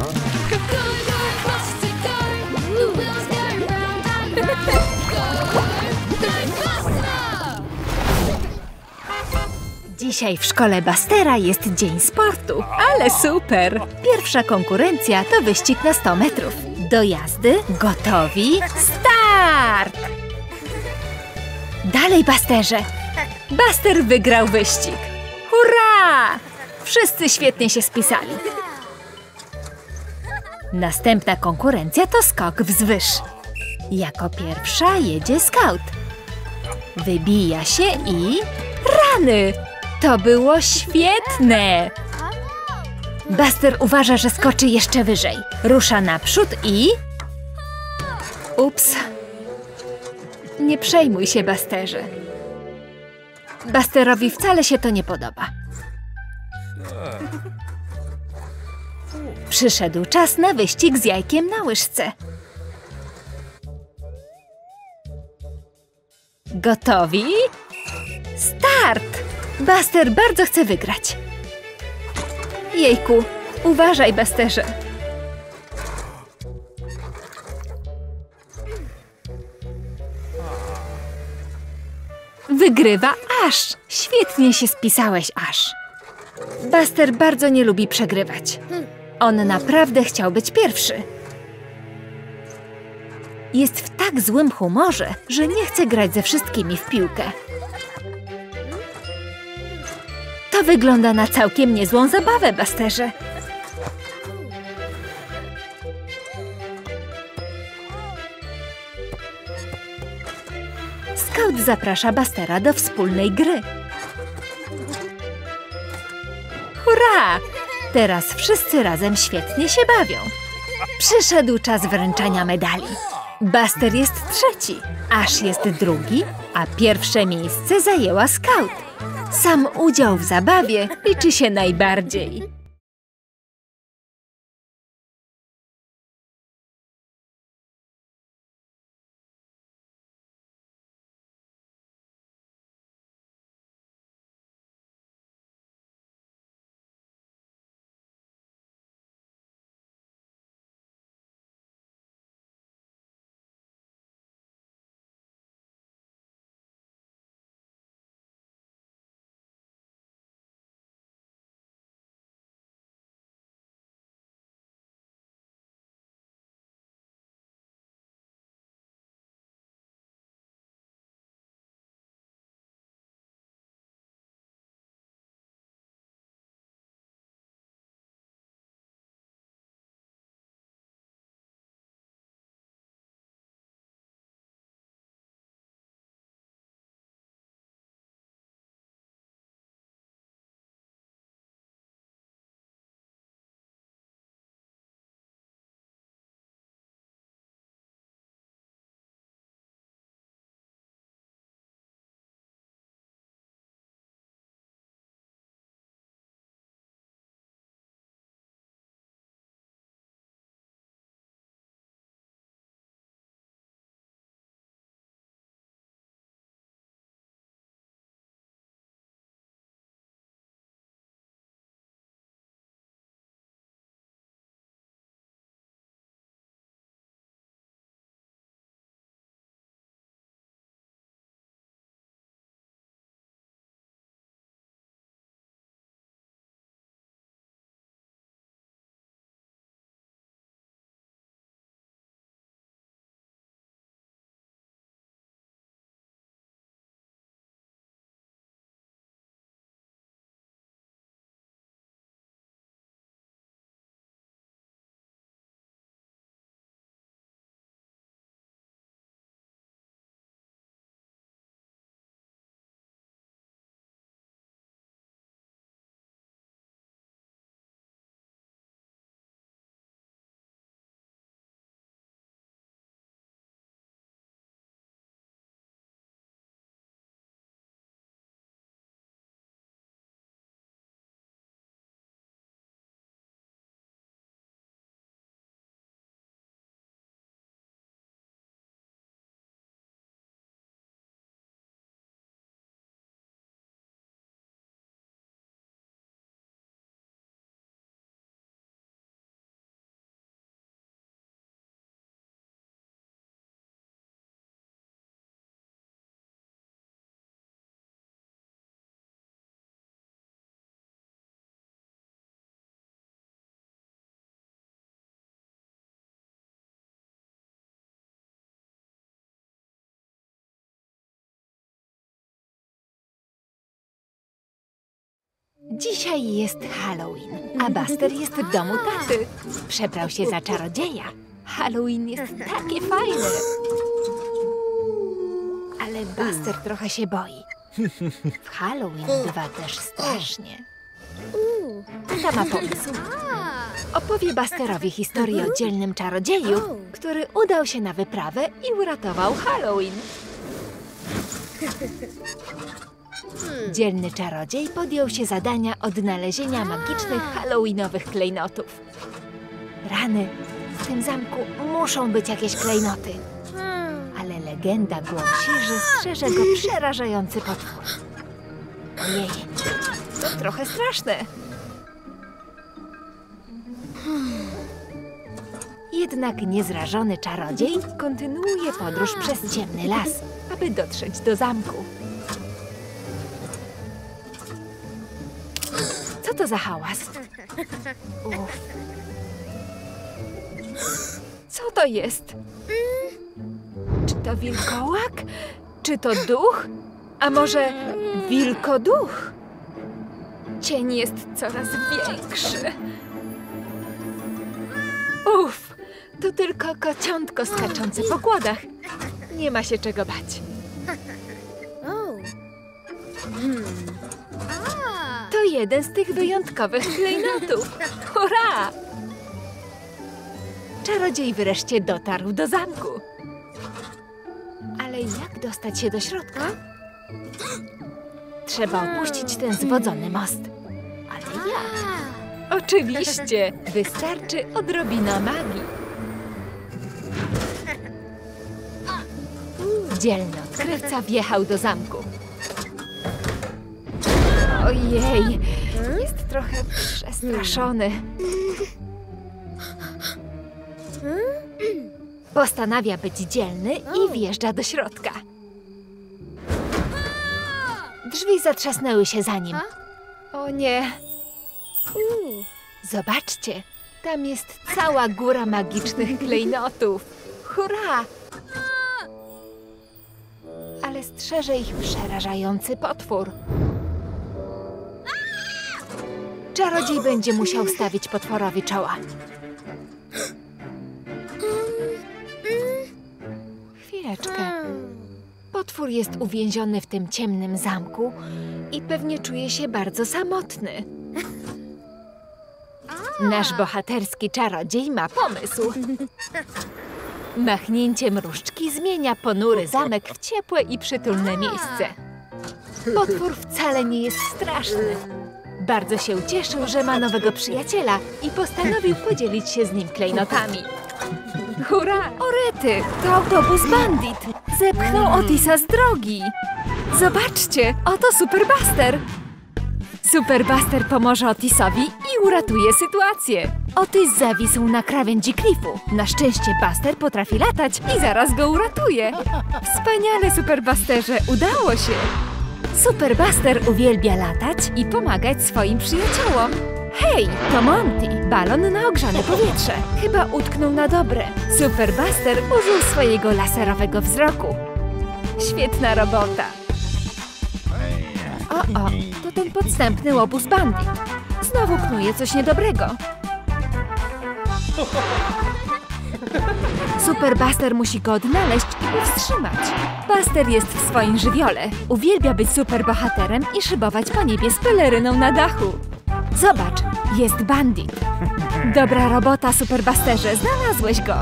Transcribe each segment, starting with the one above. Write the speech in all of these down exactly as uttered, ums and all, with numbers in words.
Dzisiaj w szkole Bustera jest dzień sportu, ale super! Pierwsza konkurencja to wyścig na sto metrów. Do jazdy, gotowi, start! Dalej, Busterze! Buster wygrał wyścig! Hurra! Wszyscy świetnie się spisali. Następna konkurencja to skok wzwyż. Jako pierwsza jedzie Scout. Wybija się i... Rany! To było świetne! Buster uważa, że skoczy jeszcze wyżej. Rusza naprzód i... Ups. Nie przejmuj się, Busterze. Busterowi wcale się to nie podoba. Przyszedł czas na wyścig z jajkiem na łyżce. Gotowi? Start! Buster bardzo chce wygrać. Jejku, uważaj, Busterze. Wygrywa Ash. Świetnie się spisałeś, Ash. Buster bardzo nie lubi przegrywać. On naprawdę chciał być pierwszy. Jest w tak złym humorze, że nie chce grać ze wszystkimi w piłkę. To wygląda na całkiem niezłą zabawę, Busterze. Scout zaprasza Bustera do wspólnej gry. Hurra! Teraz wszyscy razem świetnie się bawią. Przyszedł czas wręczania medali. Buster jest trzeci, Ash jest drugi, a pierwsze miejsce zajęła Scout. Sam udział w zabawie liczy się najbardziej. Dzisiaj jest Halloween, a Buster jest w domu taty. Przebrał się za czarodzieja. Halloween jest takie fajne. Ale Buster trochę się boi. W Halloween bywa też strasznie. Tata ma pomysł. Opowie Busterowi historię o dzielnym czarodzieju, który udał się na wyprawę i uratował Halloween. Dzielny czarodziej podjął się zadania odnalezienia magicznych halloweenowych klejnotów. Rany, w tym zamku muszą być jakieś klejnoty. Ale legenda głosi, że strzeże go przerażający potwór. Ojej, to trochę straszne. Jednak niezrażony czarodziej kontynuuje podróż przez ciemny las, aby dotrzeć do zamku. Co to za hałas? Uf. Co to jest? Czy to wilkołak? Czy to duch? A może wilkoduch? Cień jest coraz większy. Uf, to tylko kociątko skaczące po kładach. Nie ma się czego bać. To jeden z tych wyjątkowych klejnotów. Hurra! Czarodziej wreszcie dotarł do zamku. Ale jak dostać się do środka? Trzeba opuścić ten zwodzony most. Ale jak? Oczywiście! Wystarczy odrobina magii. Dzielny odkrywca wjechał do zamku. Ojej, jest trochę przestraszony. Postanawia być dzielny i wjeżdża do środka. Drzwi zatrzasnęły się za nim. O nie. Zobaczcie, tam jest cała góra magicznych klejnotów. Hurra! Ale strzeże ich przerażający potwór. Czarodziej będzie musiał stawić potworowi czoła. Chwileczkę. Potwór jest uwięziony w tym ciemnym zamku i pewnie czuje się bardzo samotny. Nasz bohaterski czarodziej ma pomysł. Machnięciem różdżki zmienia ponury zamek w ciepłe i przytulne miejsce. Potwór wcale nie jest straszny. Bardzo się ucieszył, że ma nowego przyjaciela i postanowił podzielić się z nim klejnotami. Hurra! Orety! To autobus Bandit! Zepchnął Otisa z drogi! Zobaczcie! Oto Super Buster! Super Buster pomoże Otisowi i uratuje sytuację. Otis zawisł na krawędzi klifu. Na szczęście Buster potrafi latać i zaraz go uratuje. Wspaniale, Super Busterze! Udało się! Super Buster uwielbia latać i pomagać swoim przyjaciołom. Hej, to Monty, balon na ogrzane powietrze. Chyba utknął na dobre. Super Buster użył swojego laserowego wzroku. Świetna robota. O, o, to ten podstępny łobuz Bandit. Znowu knuje coś niedobrego. Super Buster musi go odnaleźć i powstrzymać. Buster jest w swoim żywiole. Uwielbia być super bohaterem i szybować po niebie z peleryną na dachu. Zobacz, jest Bandit. Dobra robota, Super Busterze, znalazłeś go.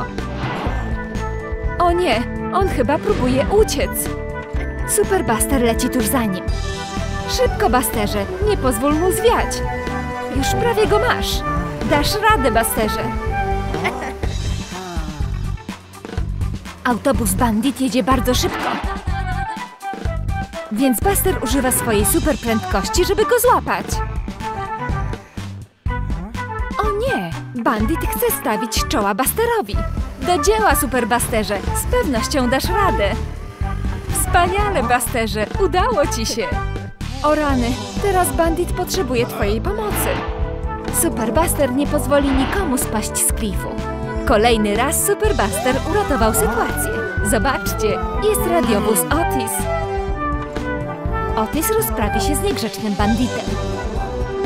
O nie, on chyba próbuje uciec. Super Buster leci tuż za nim. Szybko, Busterze, nie pozwól mu zwiać. Już prawie go masz. Dasz radę, Busterze. Autobus Bandit jedzie bardzo szybko. Więc Buster używa swojej super prędkości, żeby go złapać. O nie! Bandit chce stawić czoła Busterowi. Do dzieła, Super Busterze! Z pewnością dasz radę. Wspaniale, Busterze! Udało ci się! O rany! Teraz Bandit potrzebuje twojej pomocy. Super Buster nie pozwoli nikomu spaść z klifu. Kolejny raz Super Buster uratował sytuację. Zobaczcie, jest radiowóz Otis. Otis rozprawi się z niegrzecznym banditem.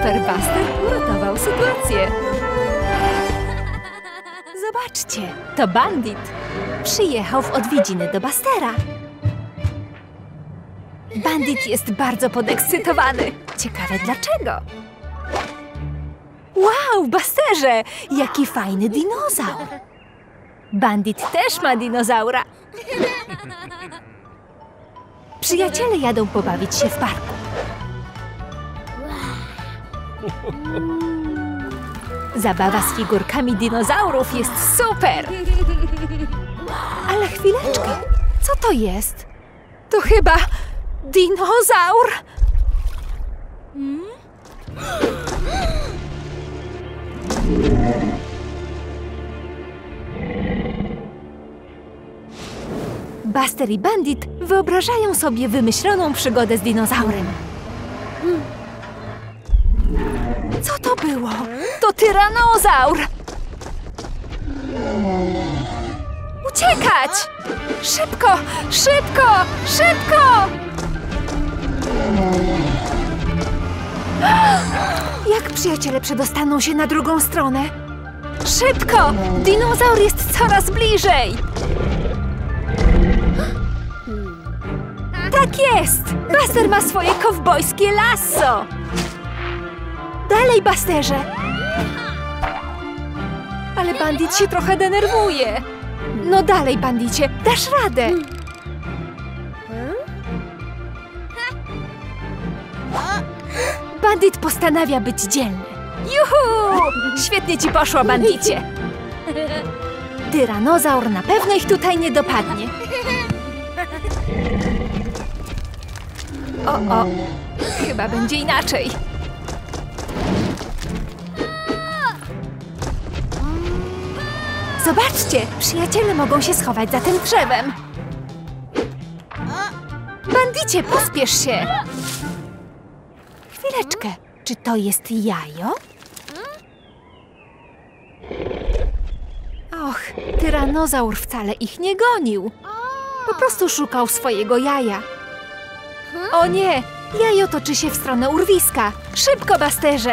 Super, Buster uratował sytuację. Zobaczcie, to Bandit. Przyjechał w odwiedziny do Bustera. Bandit jest bardzo podekscytowany. Ciekawe dlaczego. Wow, Busterze, jaki fajny dinozaur. Bandit też ma dinozaura. Przyjaciele jadą pobawić się w parku. Zabawa z figurkami dinozaurów jest super! Ale chwileczkę, co to jest? To chyba dinozaur! Buster i Bandit wyobrażają sobie wymyśloną przygodę z dinozaurem. Co to było? To tyranozaur! Uciekać! Szybko! Szybko! Szybko! Jak przyjaciele przedostaną się na drugą stronę? Szybko! Dinozaur jest coraz bliżej! Tak jest! Buster ma swoje kowbojskie lasso! Dalej, Busterze! Ale Bandit się trochę denerwuje. No dalej, Bandicie, dasz radę! Bandit postanawia być dzielny. Juhu! Świetnie ci poszło, Bandicie! Tyranozaur na pewno ich tutaj nie dopadnie. O, o, chyba będzie inaczej. Zobaczcie, przyjaciele mogą się schować za tym drzewem. Bandicie, pospiesz się! Chwileczkę, czy to jest jajo? Och, tyranozaur wcale ich nie gonił. Po prostu szukał swojego jaja. O nie, jajo toczy się w stronę urwiska. Szybko, Busterze!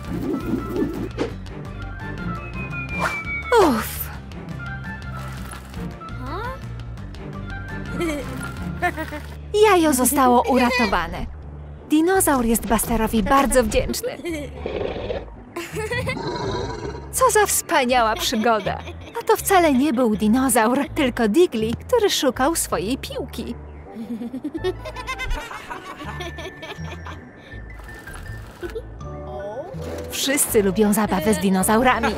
Uff. Jajo zostało uratowane. Dinozaur jest Busterowi bardzo wdzięczny. Co za wspaniała przygoda! A to wcale nie był dinozaur, tylko Diggly, który szukał swojej piłki. Wszyscy lubią zabawę z dinozaurami.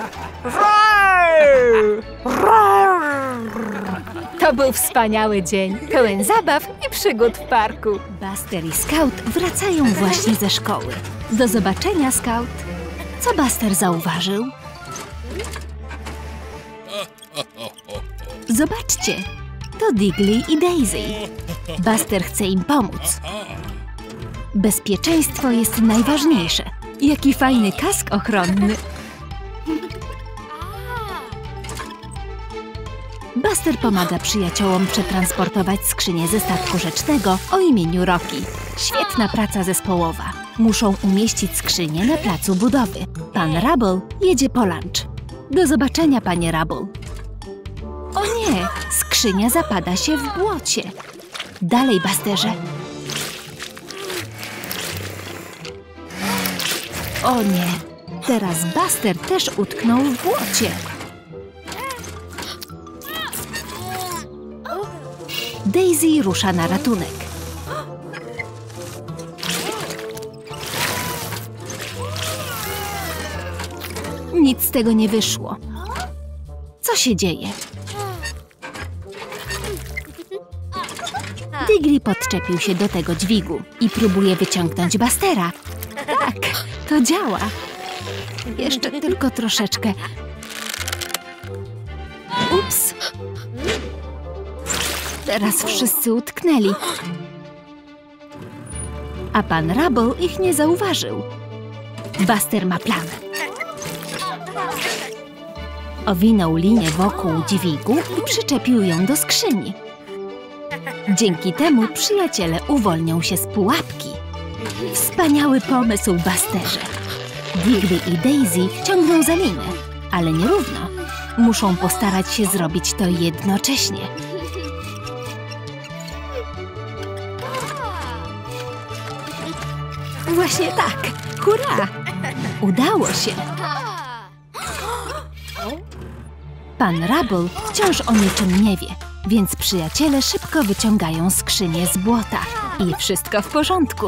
To był wspaniały dzień, pełen zabaw i przygód w parku. Buster i Scout wracają właśnie ze szkoły. Do zobaczenia, Scout. Co Buster zauważył? Zobaczcie, to Diggly i Daisy. Buster chce im pomóc. Bezpieczeństwo jest najważniejsze. Jaki fajny kask ochronny. Buster pomaga przyjaciołom przetransportować skrzynię ze statku rzecznego o imieniu Rocky. Świetna praca zespołowa. Muszą umieścić skrzynię na placu budowy. Pan Rubble jedzie po lunch. Do zobaczenia, panie Rubble. O nie, skrzynia zapada się w błocie. Dalej, Busterze. O nie, teraz Buster też utknął w błocie. Daisy rusza na ratunek. Nic z tego nie wyszło. Co się dzieje? Diggly podczepił się do tego dźwigu i próbuje wyciągnąć Bustera. Tak, to działa. Jeszcze tylko troszeczkę. Ups. Teraz wszyscy utknęli. A pan Rubble ich nie zauważył. Buster ma plan. Owinął linię wokół dźwigu i przyczepił ją do skrzyni. Dzięki temu przyjaciele uwolnią się z pułapki. Wspaniały pomysł, Busterze. Digby i Daisy ciągną za linę, ale nierówno. Muszą postarać się zrobić to jednocześnie. Właśnie tak! Hurra! Udało się! Pan Rubble wciąż o niczym nie wie, więc przyjaciele szybko wyciągają skrzynię z błota. I wszystko w porządku.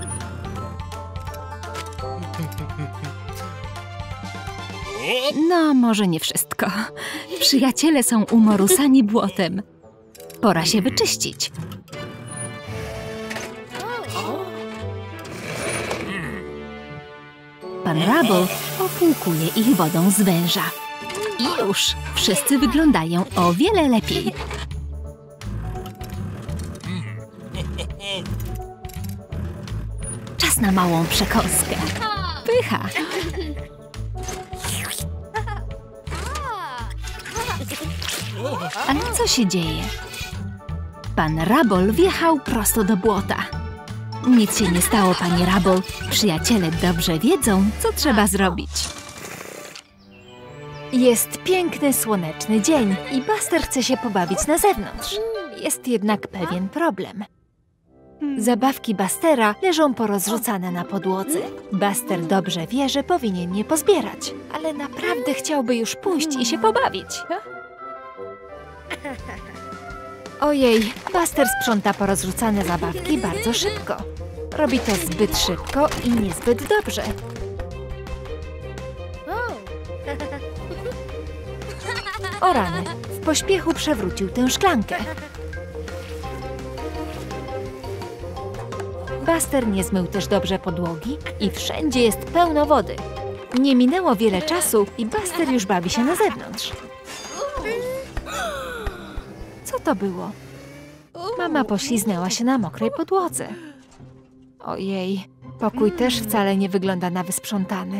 No, może nie wszystko. Przyjaciele są umorusani błotem. Pora się wyczyścić. Pan Rubble opłukuje ich wodą z węża. I już wszyscy wyglądają o wiele lepiej. Czas na małą przekąskę. Pycha! Ale co się dzieje? Pan Rubble wjechał prosto do błota. Nic się nie stało, panie Rubble. Przyjaciele dobrze wiedzą, co trzeba zrobić. Jest piękny, słoneczny dzień i Buster chce się pobawić na zewnątrz. Jest jednak pewien problem. Zabawki Bustera leżą porozrzucane na podłodze. Buster dobrze wie, że powinien je pozbierać, ale naprawdę chciałby już pójść i się pobawić. Ojej, Buster sprząta porozrzucane zabawki bardzo szybko. Robi to zbyt szybko i niezbyt dobrze. O rany, w pośpiechu przewrócił tę szklankę. Buster nie zmył też dobrze podłogi i wszędzie jest pełno wody. Nie minęło wiele czasu i Buster już bawi się na zewnątrz. Co to było? Mama pośliznęła się na mokrej podłodze. Ojej, pokój też wcale nie wygląda na wysprzątany.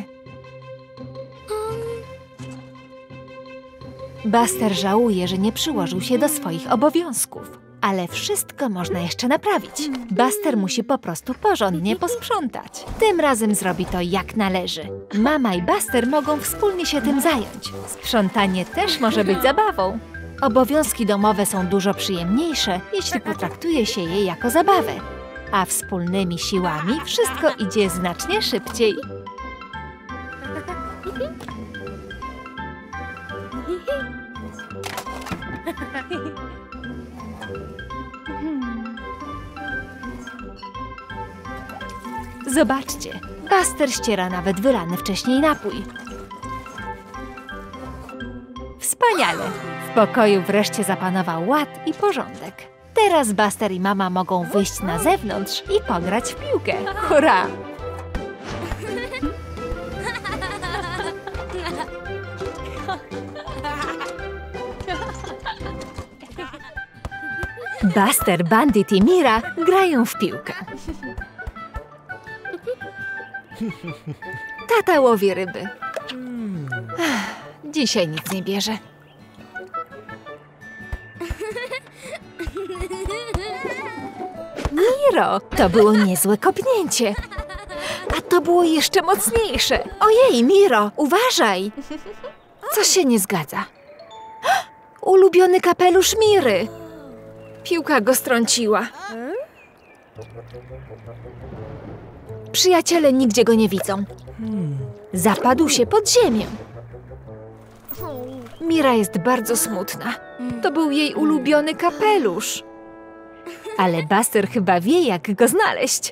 Buster żałuje, że nie przyłożył się do swoich obowiązków. Ale wszystko można jeszcze naprawić. Buster musi po prostu porządnie posprzątać. Tym razem zrobi to jak należy. Mama i Buster mogą wspólnie się tym zająć. Sprzątanie też może być zabawą. Obowiązki domowe są dużo przyjemniejsze, jeśli potraktuje się je jako zabawę. A wspólnymi siłami wszystko idzie znacznie szybciej. Zobaczcie, Buster ściera nawet wylany wcześniej napój. Wspaniale! W pokoju wreszcie zapanował ład i porządek. Teraz Buster i mama mogą wyjść na zewnątrz i pograć w piłkę. Hurra! Buster, Bandit i Mira grają w piłkę. Tata łowi ryby. Ach, dzisiaj nic nie bierze. Miro, to było niezłe kopnięcie. A to było jeszcze mocniejsze. Ojej, Miro, uważaj! Coś się nie zgadza. Ulubiony kapelusz Miry. Piłka go strąciła. Przyjaciele nigdzie go nie widzą. Zapadł się pod ziemię. Mira jest bardzo smutna. To był jej ulubiony kapelusz. Ale Buster chyba wie, jak go znaleźć.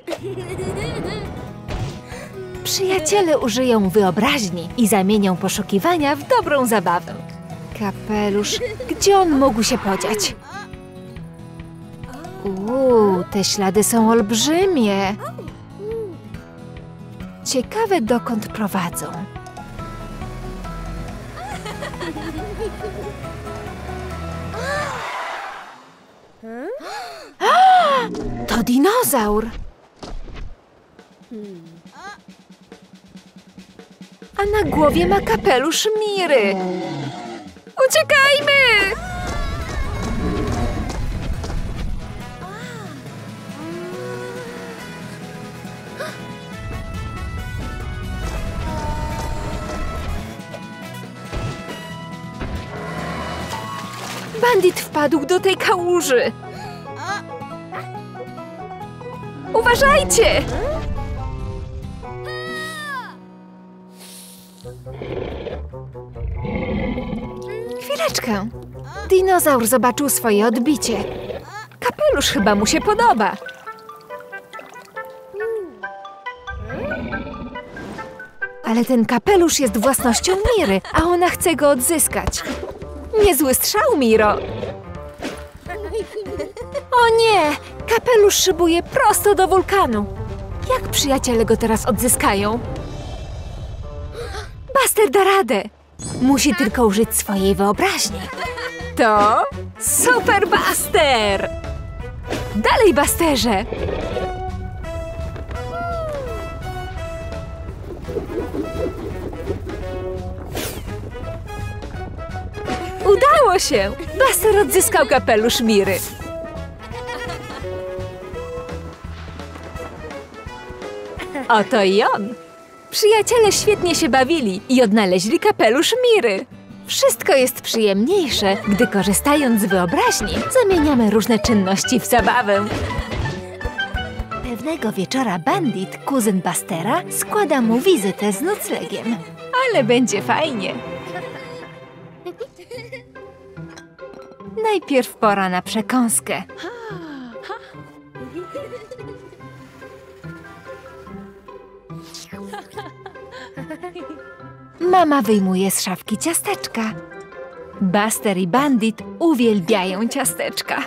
Przyjaciele użyją wyobraźni i zamienią poszukiwania w dobrą zabawę. Kapelusz, gdzie on mógł się podziać? Uuu, te ślady są olbrzymie. Ciekawe, dokąd prowadzą. To dinozaur! A na głowie ma kapelusz Miry. Uciekajmy! Bandit wpadł do tej kałuży! Uważajcie! Chwileczkę. Dinozaur zobaczył swoje odbicie. Kapelusz chyba mu się podoba. Ale ten kapelusz jest własnością Miry, a ona chce go odzyskać. Niezły strzał, Miro! O nie! Kapelusz szybuje prosto do wulkanu. Jak przyjaciele go teraz odzyskają? Buster da radę. Musi tylko użyć swojej wyobraźni. To Super Buster! Dalej, Busterze! Udało się! Buster odzyskał kapelusz Miry. Oto i on. Przyjaciele świetnie się bawili i odnaleźli kapelusz Miry. Wszystko jest przyjemniejsze, gdy korzystając z wyobraźni zamieniamy różne czynności w zabawę. Pewnego wieczora Bandit, kuzyn Bustera, składa mu wizytę z noclegiem. Ale będzie fajnie. Najpierw pora na przekąskę. Mama wyjmuje z szafki ciasteczka. Buster i Bandit uwielbiają ciasteczka.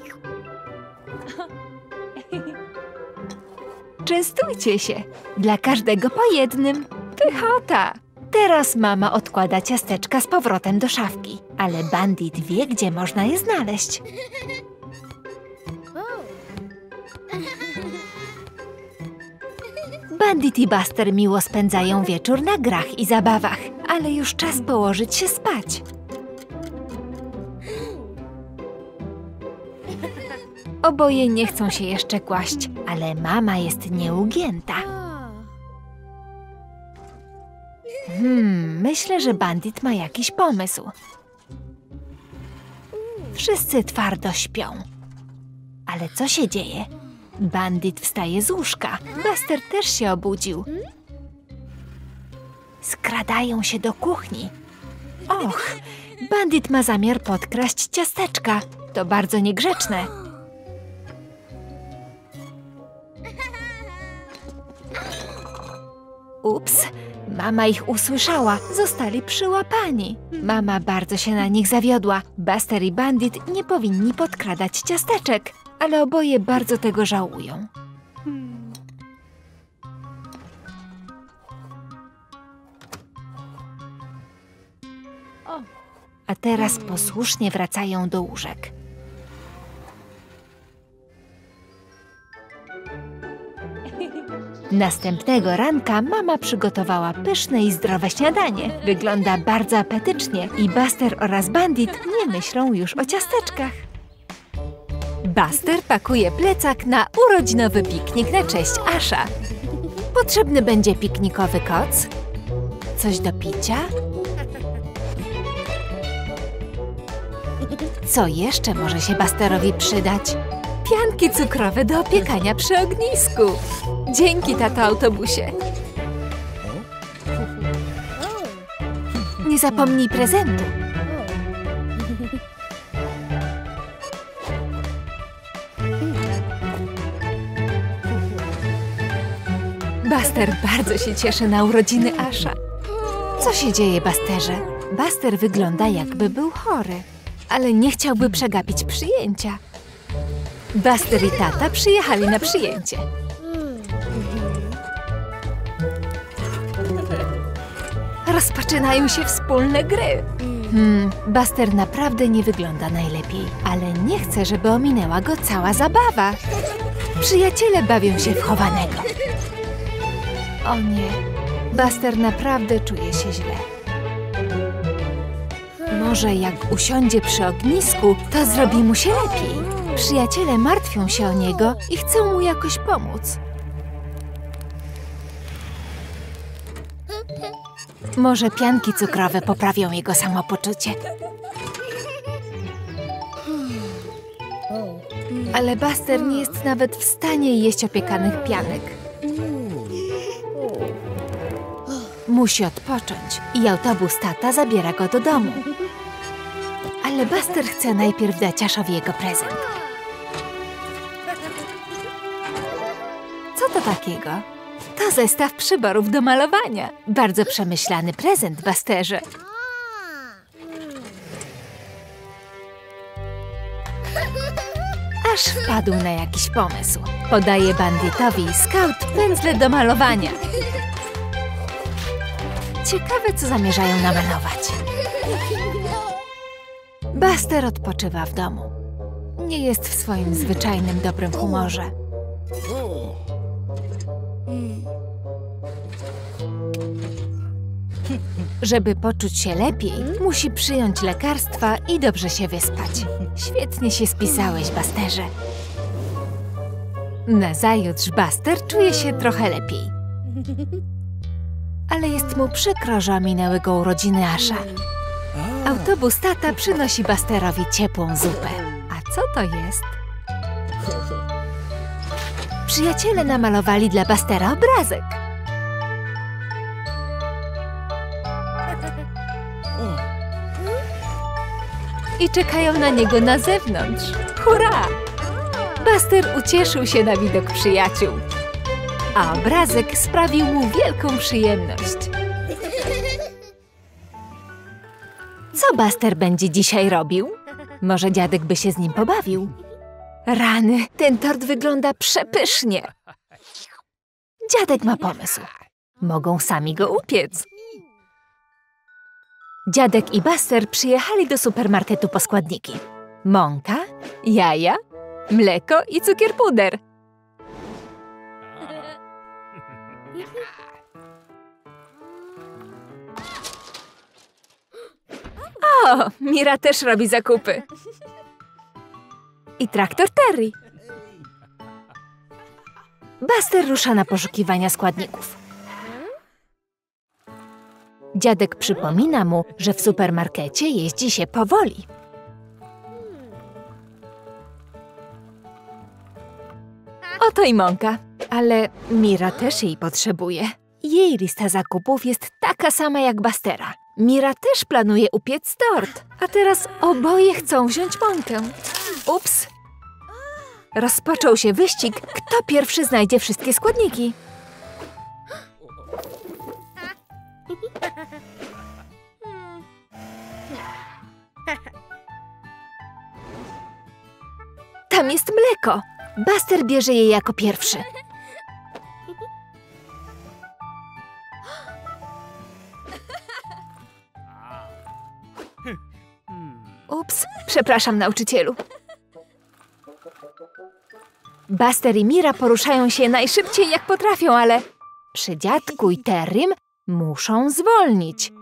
Częstujcie się. Dla każdego po jednym. Pychota! Teraz mama odkłada ciasteczka z powrotem do szafki, ale Bandit wie, gdzie można je znaleźć. Bandit i Buster miło spędzają wieczór na grach i zabawach, ale już czas położyć się spać. Oboje nie chcą się jeszcze kłaść, ale mama jest nieugięta. Hmm, myślę, że Bandit ma jakiś pomysł. Wszyscy twardo śpią. Ale co się dzieje? Bandit wstaje z łóżka. Buster też się obudził. Skradają się do kuchni. Och, Bandit ma zamiar podkraść ciasteczka. To bardzo niegrzeczne. Ups, mama ich usłyszała. Zostali przyłapani. Mama bardzo się na nich zawiodła. Buster i Bandit nie powinni podkradać ciasteczek, ale oboje bardzo tego żałują. A teraz posłusznie wracają do łóżek. Następnego ranka mama przygotowała pyszne i zdrowe śniadanie. Wygląda bardzo apetycznie i Buster oraz Bandit nie myślą już o ciasteczkach. Buster pakuje plecak na urodzinowy piknik na cześć Asha. Potrzebny będzie piknikowy koc, coś do picia. Co jeszcze może się Busterowi przydać? Pianki cukrowe do opiekania przy ognisku. Dzięki, tato autobusie. Nie zapomnij prezentu. Buster bardzo się cieszy na urodziny Asha. Co się dzieje, Busterze? Buster wygląda, jakby był chory, ale nie chciałby przegapić przyjęcia. Buster i tata przyjechali na przyjęcie. Rozpoczynają się wspólne gry. Hmm, Buster naprawdę nie wygląda najlepiej, ale nie chce, żeby ominęła go cała zabawa. Przyjaciele bawią się w chowanego. O nie, Buster naprawdę czuje się źle. Może jak usiądzie przy ognisku, to zrobi mu się lepiej. Przyjaciele martwią się o niego i chcą mu jakoś pomóc. Może pianki cukrowe poprawią jego samopoczucie. Ale Buster nie jest nawet w stanie jeść opiekanych pianek. Musi odpocząć i autobus tata zabiera go do domu. Ale Buster chce najpierw dać Ashowi jego prezent. Co to takiego? To zestaw przyborów do malowania. Bardzo przemyślany prezent, Busterze. Aż wpadł na jakiś pomysł. Podaje Banditowi i Scout pędzle do malowania. Ciekawe, co zamierzają namalować. Buster odpoczywa w domu. Nie jest w swoim zwyczajnym dobrym humorze. Żeby poczuć się lepiej, musi przyjąć lekarstwa i dobrze się wyspać. Świetnie się spisałeś, Busterze. Nazajutrz Buster czuje się trochę lepiej. Ale jest mu przykro, że ominęły go urodziny Asha. Autobus tata przynosi Busterowi ciepłą zupę. A co to jest? Przyjaciele namalowali dla Bustera obrazek. I czekają na niego na zewnątrz. Hurra! Buster ucieszył się na widok przyjaciół. A obrazek sprawił mu wielką przyjemność. Co Buster będzie dzisiaj robił? Może dziadek by się z nim pobawił? Rany, ten tort wygląda przepysznie. Dziadek ma pomysł. Mogą sami go upiec. Dziadek i Buster przyjechali do supermarketu po składniki. Mąka, jaja, mleko i cukier puder. O, Mira też robi zakupy. I traktor Terry. Buster rusza na poszukiwania składników. Dziadek przypomina mu, że w supermarkecie jeździ się powoli. Oto i mąka, ale Mira też jej potrzebuje. Jej lista zakupów jest taka sama jak Bustera. Mira też planuje upiec tort, a teraz oboje chcą wziąć mąkę. Ups! Rozpoczął się wyścig, kto pierwszy znajdzie wszystkie składniki. Tam jest mleko. Buster bierze je jako pierwszy. Ups, przepraszam, nauczycielu. Buster i Mira poruszają się najszybciej jak potrafią, ale przy dziadku i Terrym muszą zwolnić.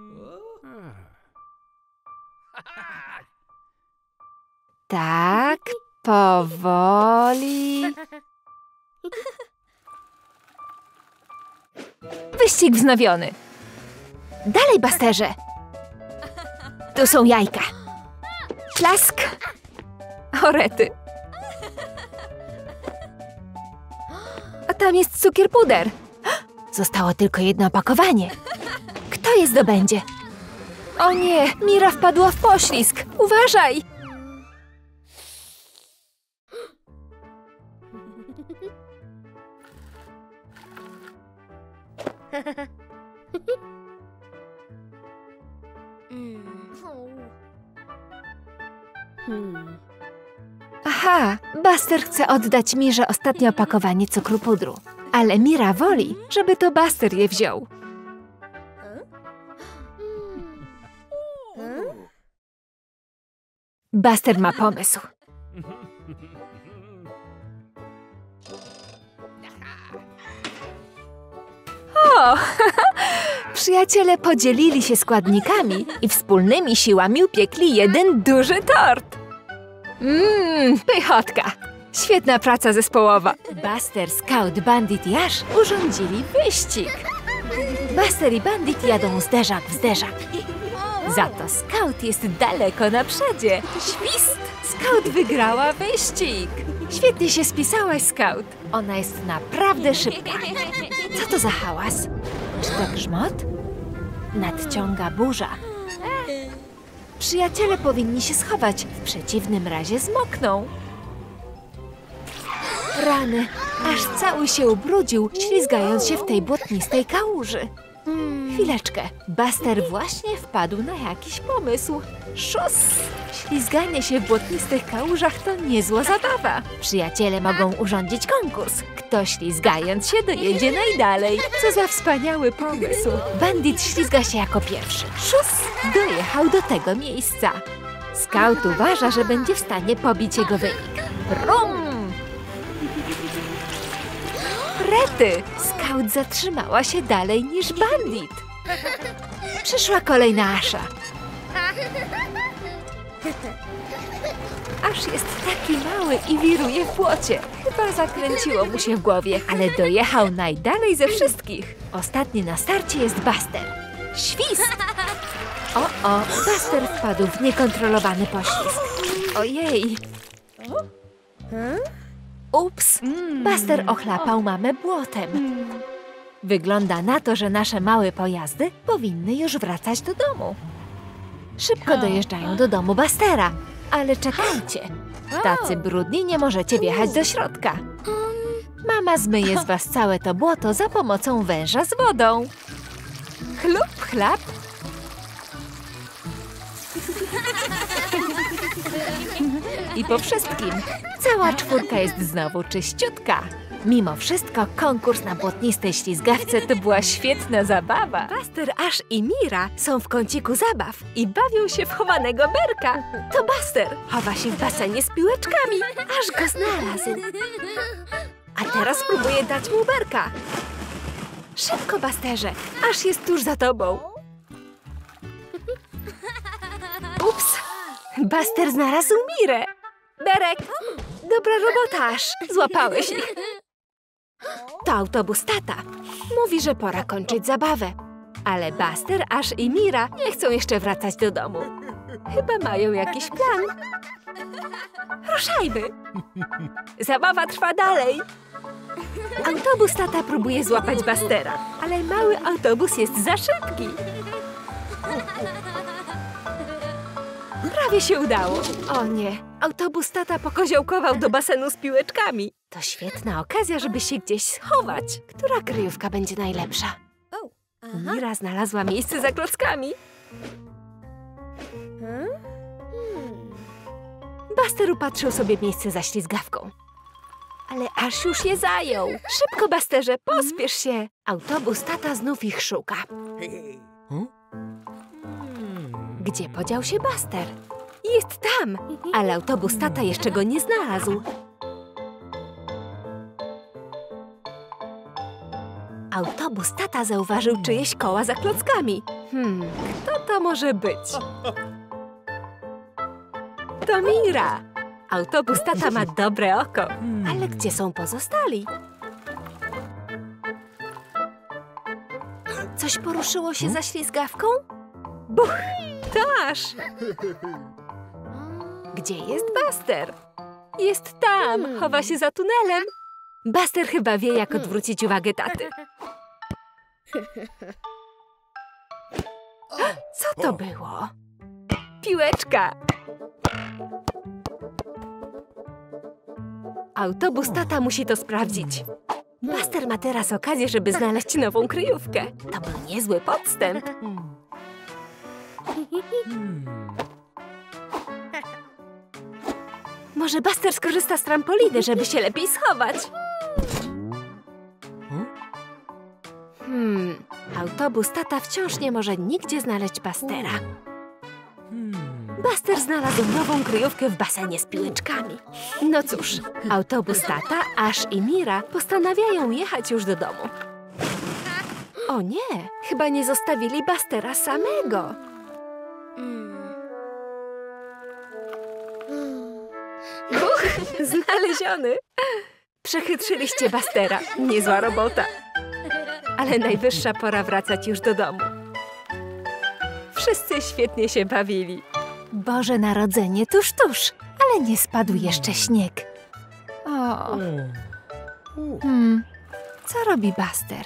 Tak, powoli. Wyścig wznowiony. Dalej, Busterze. Tu są jajka. Klask. Orety. A tam jest cukier puder. Zostało tylko jedno opakowanie. Kto je zdobędzie? O nie, Mira wpadła w poślizg. Uważaj! Aha, Buster chce oddać Mirze ostatnie opakowanie cukru pudru. Ale Mira woli, żeby to Buster je wziął. Buster ma pomysł. O! Przyjaciele podzielili się składnikami i wspólnymi siłami upiekli jeden duży tort. Mmm, pychotka! Świetna praca zespołowa. Buster, Scout, Bandit i Ash urządzili wyścig. Buster i Bandit jadą zderzak w zderzak. Za to Scout jest daleko na przodzie. Świst, Scout wygrała wyścig! Świetnie się spisałaś, Scout. Ona jest naprawdę szybka. Co to za hałas? Czy to grzmot? Nadciąga burza. Przyjaciele powinni się schować, w przeciwnym razie zmokną. Rany, aż cały się ubrudził, ślizgając się w tej błotnistej kałuży. Chwileczkę, Buster właśnie wpadł na jakiś pomysł. Szos! Ślizganie się w błotnistych kałużach to niezła zabawa. Przyjaciele mogą urządzić konkurs. Kto ślizgając się dojedzie najdalej. Co za wspaniały pomysł. Bandit ślizga się jako pierwszy. Szos! Dojechał do tego miejsca. Scout uważa, że będzie w stanie pobić jego wynik. Brum! Rety! Scout zatrzymała się dalej niż Bandit. Przyszła kolej na Asha. Ash jest taki mały i wiruje w błocie. Chyba zakręciło mu się w głowie, ale dojechał najdalej ze wszystkich. Ostatni na starcie jest Buster. Świst! O, o, Buster wpadł w niekontrolowany poślizg. Ojej! Ups! Buster ochlapał mamę błotem. Wygląda na to, że nasze małe pojazdy powinny już wracać do domu. Szybko dojeżdżają do domu Bustera. Ale czekajcie, tacy brudni nie możecie wjechać do środka. Mama zmyje z was całe to błoto za pomocą węża z wodą. Chlup, chlap. I po wszystkim, cała czwórka jest znowu czyściutka. Mimo wszystko konkurs na błotnistej ślizgawce to była świetna zabawa. Buster, Ash i Mira są w kąciku zabaw i bawią się w chowanego berka. To Buster chowa się w basenie z piłeczkami, aż go znalazł. A teraz próbuje dać mu berka. Szybko, Busterze, Ash jest tuż za tobą. Ups, Buster znalazł Mirę. Berek, dobra robota, Ash, złapałeś ich. To autobus tata. Mówi, że pora kończyć zabawę. Ale Buster, Ash i Mira nie chcą jeszcze wracać do domu. Chyba mają jakiś plan. Ruszajmy! Zabawa trwa dalej. Autobus tata próbuje złapać Bustera, ale mały autobus jest za szybki. Prawie się udało. O nie, autobus tata pokoziołkował do basenu z piłeczkami. To świetna okazja, żeby się gdzieś schować. Która kryjówka będzie najlepsza? Mira znalazła miejsce za klockami. Buster upatrzył sobie miejsce za ślizgawką. Ale Ash już je zajął. Szybko, Busterze, pospiesz się. Autobus tata znów ich szuka. Gdzie podział się Buster? Jest tam, ale autobus tata jeszcze go nie znalazł. Autobus tata zauważył czyjeś koła za klockami. Hmm, kto to może być? To Mira. Autobus tata ma dobre oko. Ale gdzie są pozostali? Coś poruszyło się za ślizgawką? Buch! To Ash! Gdzie jest Buster? Jest tam! Chowa się za tunelem. Buster chyba wie, jak odwrócić uwagę taty. Co to było? Piłeczka! Autobus tata musi to sprawdzić. Buster ma teraz okazję, żeby znaleźć nową kryjówkę. To był niezły podstęp. Może Buster skorzysta z trampoliny, żeby się lepiej schować. Hmm, autobus tata wciąż nie może nigdzie znaleźć Bustera. Buster znalazł nową kryjówkę w basenie z piłeczkami. No cóż, autobus tata, Ash i Mira postanawiają jechać już do domu. O nie, chyba nie zostawili Bustera samego. Uch, znaleziony! Przechytrzyliście Bustera. Niezła robota. Ale najwyższa pora wracać już do domu. Wszyscy świetnie się bawili. Boże Narodzenie tuż, tuż. ale nie spadł jeszcze śnieg. O. Hmm. Co robi Buster?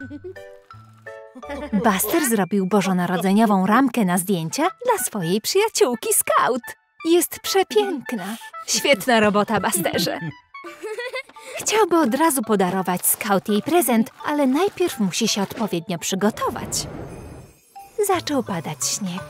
Buster zrobił bożonarodzeniową ramkę na zdjęcia dla swojej przyjaciółki Scout. Jest przepiękna. Świetna robota, Busterze. Chciałby od razu podarować Scout jej prezent, ale najpierw musi się odpowiednio przygotować. Zaczął padać śnieg.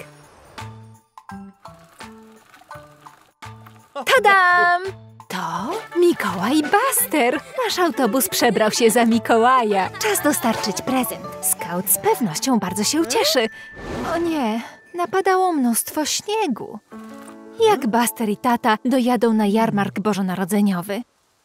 Tadam! To Mikołaj Buster. Nasz autobus przebrał się za Mikołaja. Czas dostarczyć prezent. Scout z pewnością bardzo się ucieszy. O nie, napadało mnóstwo śniegu. Jak Buster i tata dojadą na jarmark bożonarodzeniowy?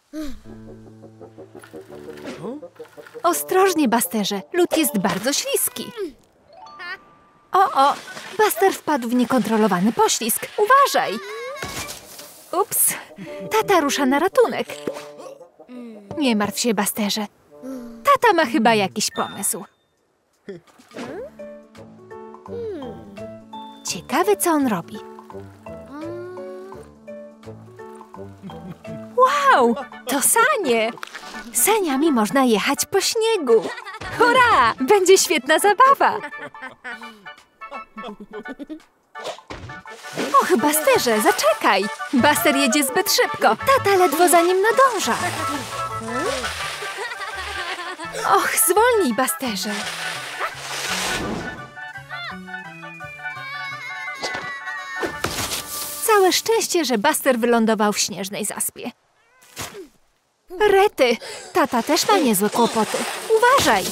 Ostrożnie, Busterze. Lód jest bardzo śliski. O, o! Buster wpadł w niekontrolowany poślizg. Uważaj! Ups! Tata rusza na ratunek. Nie martw się, Busterze. Tata ma chyba jakiś pomysł. Ciekawe, co on robi. Wow! To sanie! Saniami można jechać po śniegu. Hurra! Będzie świetna zabawa! Och, Busterze, zaczekaj! Buster jedzie zbyt szybko. Tata ledwo za nim nadąża. Och, zwolnij, Busterze. Całe szczęście, że Buster wylądował w śnieżnej zaspie. Rety! Tata też ma niezłe kłopoty. Uważaj!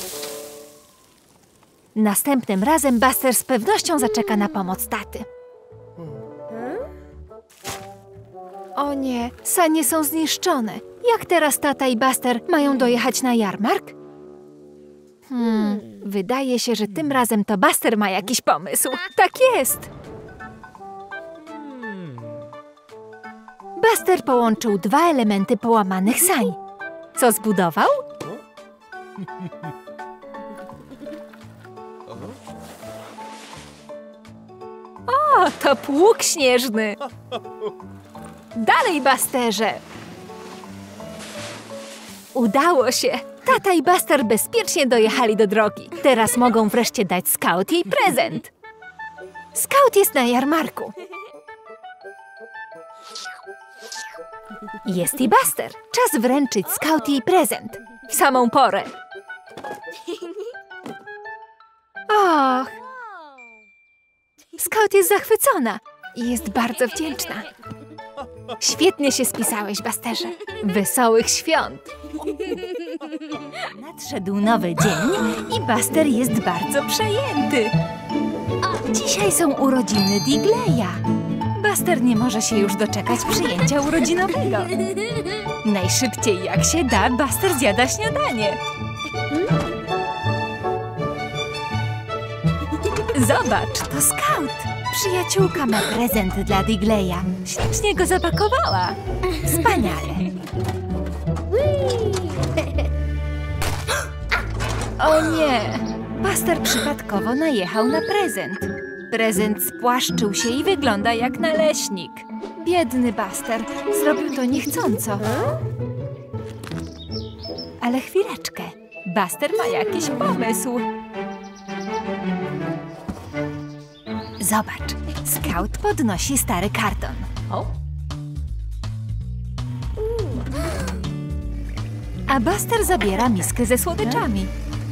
Następnym razem Buster z pewnością zaczeka na pomoc taty. O nie, sanie są zniszczone. Jak teraz tata i Buster mają dojechać na jarmark? Hmm, wydaje się, że tym razem to Buster ma jakiś pomysł. Tak jest! Buster połączył dwa elementy połamanych sań. Co zbudował? O, to pług śnieżny! Dalej, Busterze! Udało się! Tata i Buster bezpiecznie dojechali do drogi. Teraz mogą wreszcie dać Scout jej prezent. Scout jest na jarmarku. Jest i Buster. Czas wręczyć Scout jej prezent. W samą porę. Och! Scout jest zachwycona i jest bardzo wdzięczna. Świetnie się spisałeś, Busterze. Wesołych świąt! Nadszedł nowy dzień i Buster jest bardzo przejęty. Dzisiaj są urodziny Digleya. Buster nie może się już doczekać przyjęcia urodzinowego. Najszybciej jak się da, Buster zjada śniadanie. Zobacz, to Scout. Przyjaciółka ma prezent dla Digleya. Ślicznie go zapakowała. Wspaniale. O nie! Buster przypadkowo najechał na prezent. Prezent spłaszczył się i wygląda jak naleśnik. Biedny Buster. Zrobił to niechcąco. Ale chwileczkę. Buster ma jakiś pomysł. Zobacz. Scout podnosi stary karton. A Buster zabiera miskę ze słodyczami.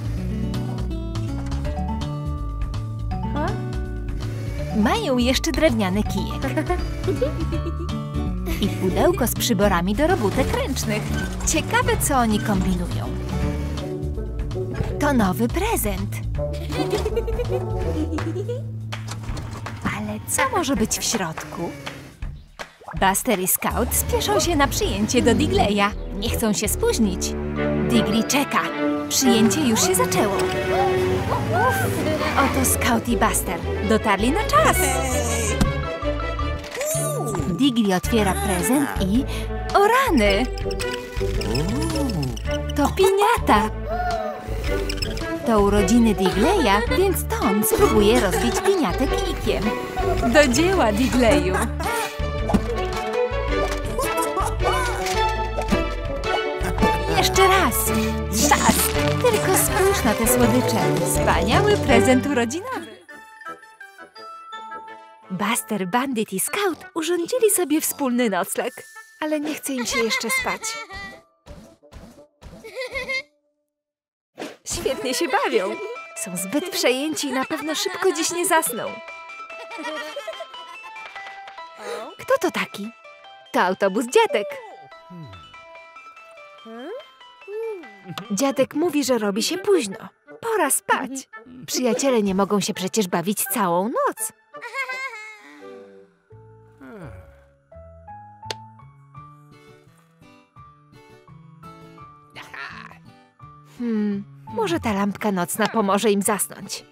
Mają jeszcze drewniany kijek. I pudełko z przyborami do robótek ręcznych. Ciekawe, co oni kombinują. To nowy prezent. Ale co może być w środku? Buster i Scout spieszą się na przyjęcie do Digleya. Nie chcą się spóźnić. Digli czeka. Przyjęcie już się zaczęło. Oto Scout i Buster. Dotarli na czas. Digli otwiera prezent i... O rany! To piniata! To urodziny Digleya, więc Tom spróbuje rozbić piniatę kijkiem. Do dzieła, Digleyu! już na te słodycze. Wspaniały prezent urodzinowy. Buster, Bandit i Scout urządzili sobie wspólny nocleg, ale nie chce im się jeszcze spać. Świetnie się bawią. Są zbyt przejęci i na pewno szybko dziś nie zasną. Kto to taki? To autobus dziadek. Dziadek mówi, że robi się późno. Pora spać. Przyjaciele nie mogą się przecież bawić całą noc. Hmm, może ta lampka nocna pomoże im zasnąć.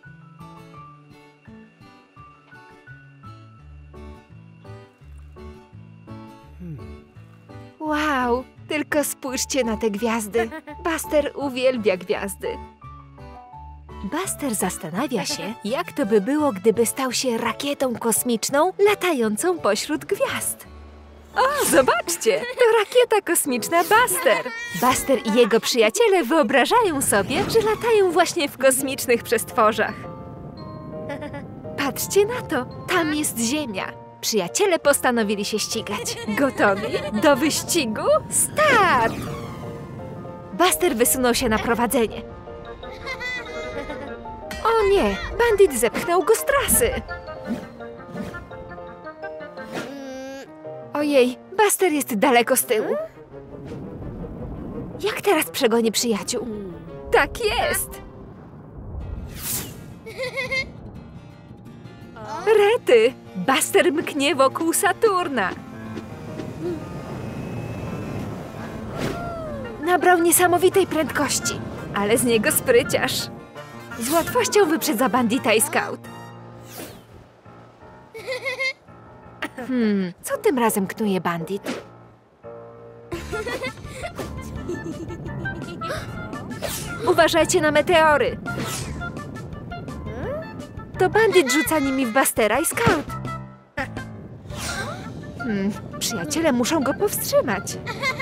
Wow, tylko spójrzcie na te gwiazdy. Buster uwielbia gwiazdy. Buster zastanawia się, jak to by było, gdyby stał się rakietą kosmiczną latającą pośród gwiazd. O, zobaczcie! To rakieta kosmiczna Buster. Buster i jego przyjaciele wyobrażają sobie, że latają właśnie w kosmicznych przestworzach. Patrzcie na to! Tam jest Ziemia. Przyjaciele postanowili się ścigać. Gotowi? Do wyścigu? Start! Buster wysunął się na prowadzenie. O nie! Bandit zepchnął go z trasy. Ojej, Buster jest daleko z tyłu. Jak teraz przegoni przyjaciół? Tak jest! Rety! Buster mknie wokół Saturna. Nabrał niesamowitej prędkości, ale z niego spryciarz. Z łatwością wyprzedza Bandita i Scout. Hmm, co tym razem knuje Bandit? Uważajcie na meteory! To Bandit rzuca nimi w Bustera i Scout. Hmm, przyjaciele muszą go powstrzymać.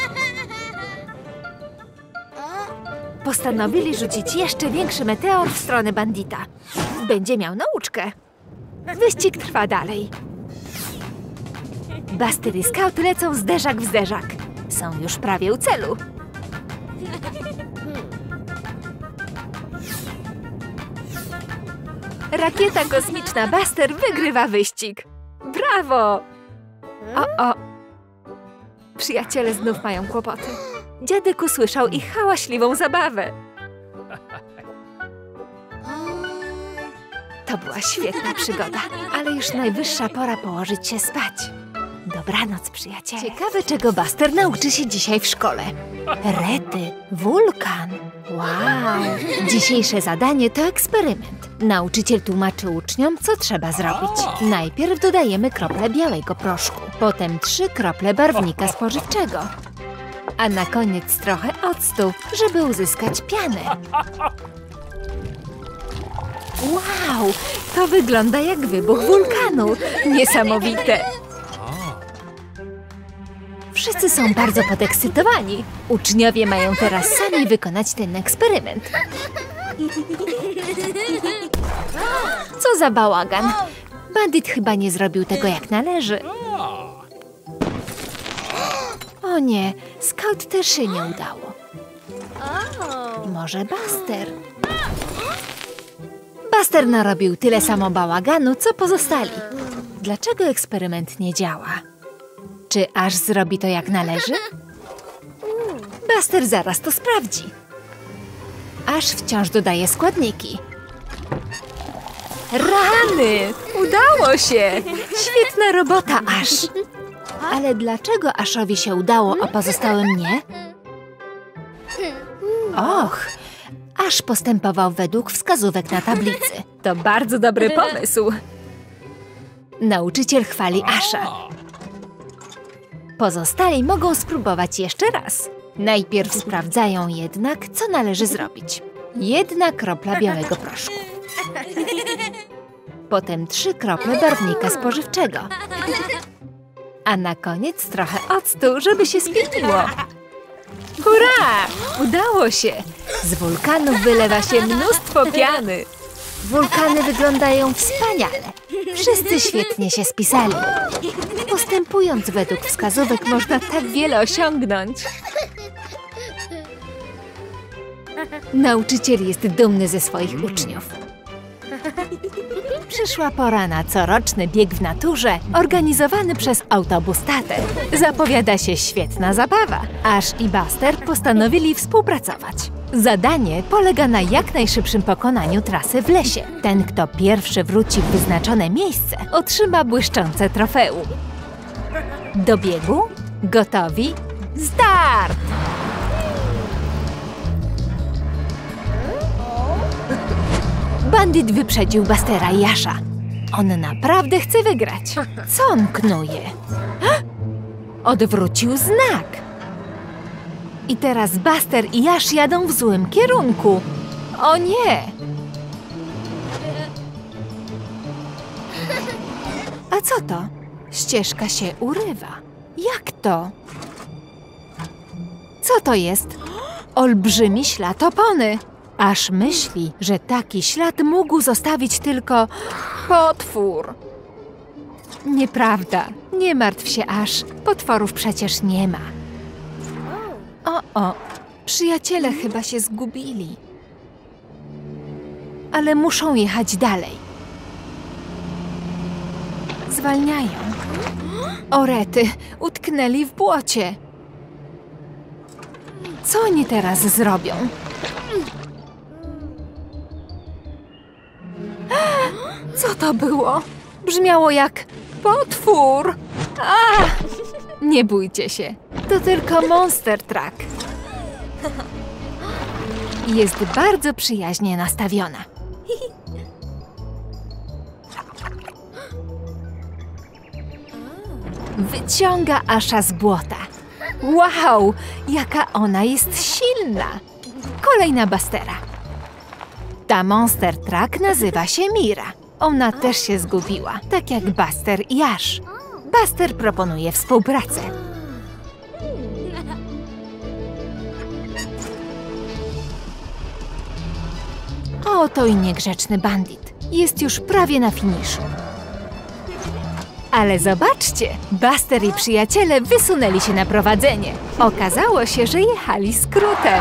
Postanowili rzucić jeszcze większy meteor w stronę Bandita. Będzie miał nauczkę. Wyścig trwa dalej. Buster i Scout lecą zderzak w zderzak. Są już prawie u celu. Rakieta kosmiczna Buster wygrywa wyścig. Brawo! O, o! Przyjaciele znów mają kłopoty. Dziadek usłyszał ich hałaśliwą zabawę. To była świetna przygoda, ale już najwyższa pora położyć się spać. Dobranoc, przyjaciele. Ciekawe, czego Buster nauczy się dzisiaj w szkole. Rety, wulkan. Wow! Dzisiejsze zadanie to eksperyment. Nauczyciel tłumaczy uczniom, co trzeba zrobić. Najpierw dodajemy krople białego proszku, potem trzy krople barwnika spożywczego, a na koniec trochę octu, żeby uzyskać pianę. Wow! To wygląda jak wybuch wulkanu. Niesamowite! Wszyscy są bardzo podekscytowani. Uczniowie mają teraz sami wykonać ten eksperyment. Co za bałagan. Bandit chyba nie zrobił tego jak należy. O nie, Scout też się nie udało. Może Buster? Buster narobił tyle samo bałaganu, co pozostali. Dlaczego eksperyment nie działa? Czy Ash zrobi to jak należy? Buster zaraz to sprawdzi. Ash wciąż dodaje składniki. Rany! Udało się! Świetna robota, Ash! Ale dlaczego Ashowi się udało, a pozostałym nie? Och! Ash postępował według wskazówek na tablicy. To bardzo dobry pomysł. Nauczyciel chwali Asha. Pozostali mogą spróbować jeszcze raz. Najpierw sprawdzają jednak, co należy zrobić. Jedna kropla białego proszku. Potem trzy krople barwnika spożywczego. A na koniec trochę octu, żeby się spieniło. Hurra! Tak, udało się! Z wulkanów wylewa się mnóstwo piany. Wulkany wyglądają wspaniale. Wszyscy świetnie się spisali. Postępując według wskazówek można tak wiele osiągnąć. Nauczyciel jest dumny ze swoich uczniów. Przyszła pora na coroczny bieg w naturze organizowany przez autobus tatę. Zapowiada się świetna zabawa. Ash i Buster postanowili współpracować. Zadanie polega na jak najszybszym pokonaniu trasy w lesie. Ten, kto pierwszy wróci w wyznaczone miejsce, otrzyma błyszczące trofeum. Do biegu? Gotowi? Start! Bandit wyprzedził Bustera i Asha. On naprawdę chce wygrać. Co on knuje? Odwrócił znak. I teraz Buster i Ash jadą w złym kierunku. O nie! A co to? Ścieżka się urywa. Jak to? Co to jest? Olbrzymi ślad opony. Aż myśli, że taki ślad mógł zostawić tylko potwór. Nieprawda. Nie martw się, Ash. Potworów przecież nie ma. O, o. Przyjaciele chyba się zgubili. Ale muszą jechać dalej. Zwalniają. O rety, utknęli w błocie. Co oni teraz zrobią? Co to było? Brzmiało jak potwór. A! Nie bójcie się. To tylko Monster Truck. Jest bardzo przyjaźnie nastawiona. Wyciąga Asha z błota. Wow, jaka ona jest silna! Kolejna Bustera. Ta Monster Truck nazywa się Mira. Ona też się zgubiła, tak jak Buster i Ash. Buster proponuje współpracę. O, to i niegrzeczny bandit. Jest już prawie na finiszu. Ale zobaczcie, Buster i przyjaciele wysunęli się na prowadzenie. Okazało się, że jechali skrótem.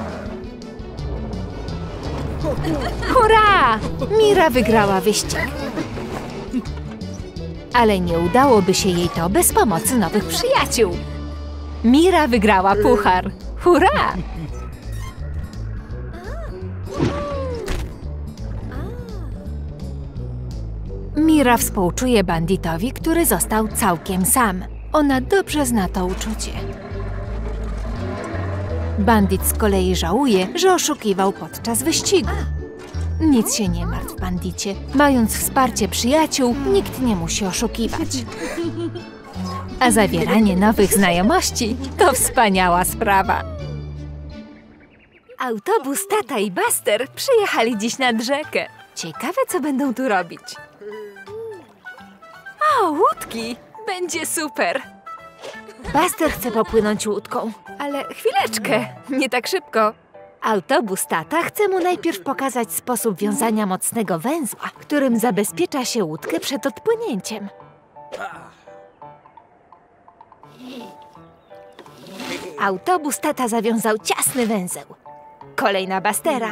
Hurra! Mira wygrała wyścig. Ale nie udałoby się jej to bez pomocy nowych przyjaciół. Mira wygrała puchar. Hurra! Mira współczuje banditowi, który został całkiem sam. Ona dobrze zna to uczucie. Bandit z kolei żałuje, że oszukiwał podczas wyścigu. Nic się nie martw, bandicie. Mając wsparcie przyjaciół, nikt nie musi oszukiwać. A zawieranie nowych znajomości to wspaniała sprawa. Autobus tata i Buster przyjechali dziś nad rzekę. Ciekawe, co będą tu robić. O, łódki! Będzie super! Buster chce popłynąć łódką. Ale chwileczkę, nie tak szybko. Autobus tata chce mu najpierw pokazać sposób wiązania mocnego węzła, którym zabezpiecza się łódkę przed odpłynięciem. Autobus tata zawiązał ciasny węzeł. Kolejna Bustera.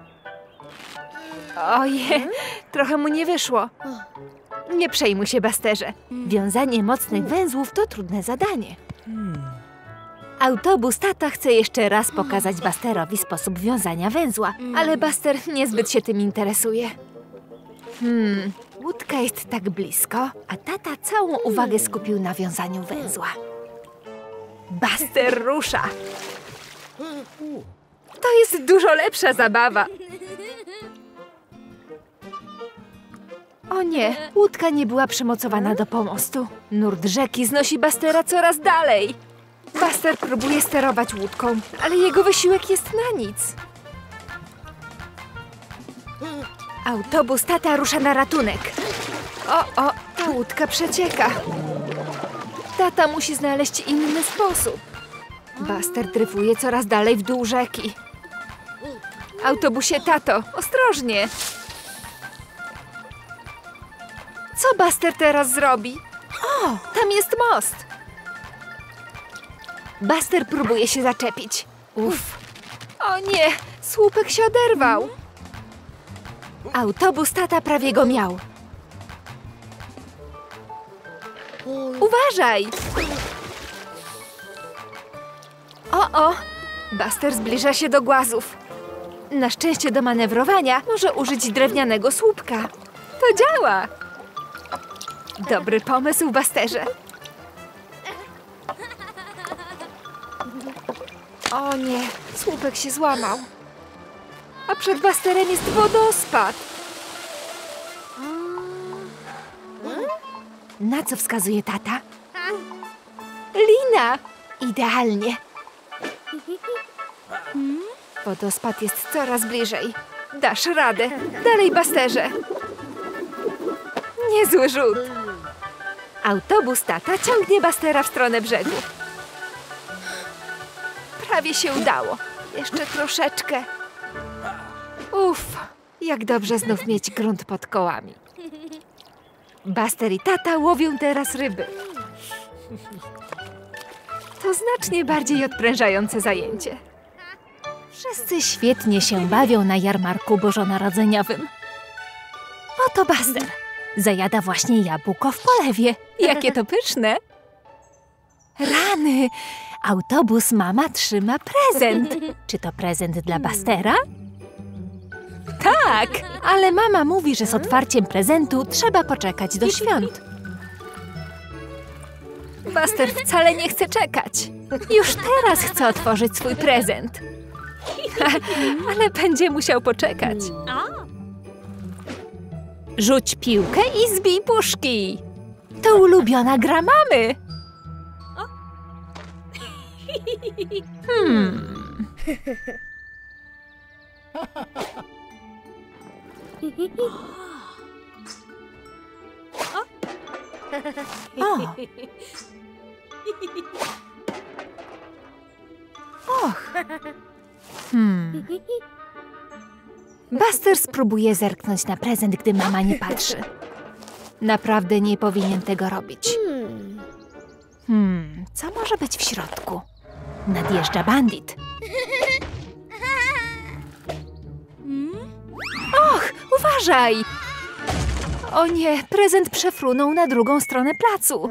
Ojej, trochę mu nie wyszło. Nie przejmuj się, Busterze. Wiązanie mocnych węzłów to trudne zadanie. Autobus tata chce jeszcze raz pokazać Busterowi sposób wiązania węzła, ale Buster niezbyt się tym interesuje. Hmm, łódka jest tak blisko, a tata całą uwagę skupił na wiązaniu węzła. Buster rusza. To jest dużo lepsza zabawa. O nie, łódka nie była przymocowana do pomostu. Nurt rzeki znosi Bustera coraz dalej. Buster próbuje sterować łódką, ale jego wysiłek jest na nic. Autobus tata rusza na ratunek. O, o, ta łódka przecieka. Tata musi znaleźć inny sposób. Buster dryfuje coraz dalej w dół rzeki. Autobusie, tato, ostrożnie! Co Buster teraz zrobi? O, tam jest most! Buster próbuje się zaczepić. Uff. O nie, słupek się oderwał. Autobus, tata prawie go miał. Uważaj! O, o! Buster zbliża się do głazów. Na szczęście do manewrowania może użyć drewnianego słupka. To działa! Dobry pomysł, Busterze. O nie, słupek się złamał. A przed Busterem jest wodospad. Na co wskazuje tata? Lina! Idealnie. Wodospad jest coraz bliżej. Dasz radę. Dalej, Busterze. Niezły rzut. Autobus, tata ciągnie Bustera w stronę brzegu. Prawie się udało. Jeszcze troszeczkę. Uff, jak dobrze znów mieć grunt pod kołami. Buster i tata łowią teraz ryby. To znacznie bardziej odprężające zajęcie. Wszyscy świetnie się bawią na jarmarku bożonarodzeniowym. Oto Buster. Zajada właśnie jabłko w polewie. Jakie to pyszne. Rany! Autobus, mama trzyma prezent. Czy to prezent dla Bustera? Tak, ale mama mówi, że z otwarciem prezentu trzeba poczekać do świąt. Buster wcale nie chce czekać. Już teraz chce otworzyć swój prezent. Ale będzie musiał poczekać. Rzuć piłkę i zbij puszki. To ulubiona gra mamy. Hmm. O. Och. Hmm. Buster spróbuje zerknąć na prezent, gdy mama nie patrzy. Naprawdę nie powinien tego robić. Hmm, co może być w środku? Nadjeżdża bandit. Och, uważaj! O nie, prezent przefrunął na drugą stronę placu.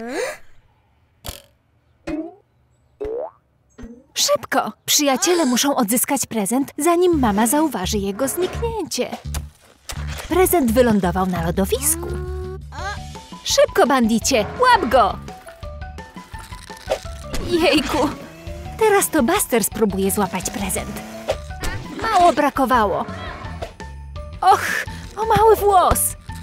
Szybko! Przyjaciele muszą odzyskać prezent, zanim mama zauważy jego zniknięcie. Prezent wylądował na lodowisku. Szybko, bandicie! Łap go! Jejku! Teraz to Buster spróbuje złapać prezent. Mało brakowało. Och, o mały włos!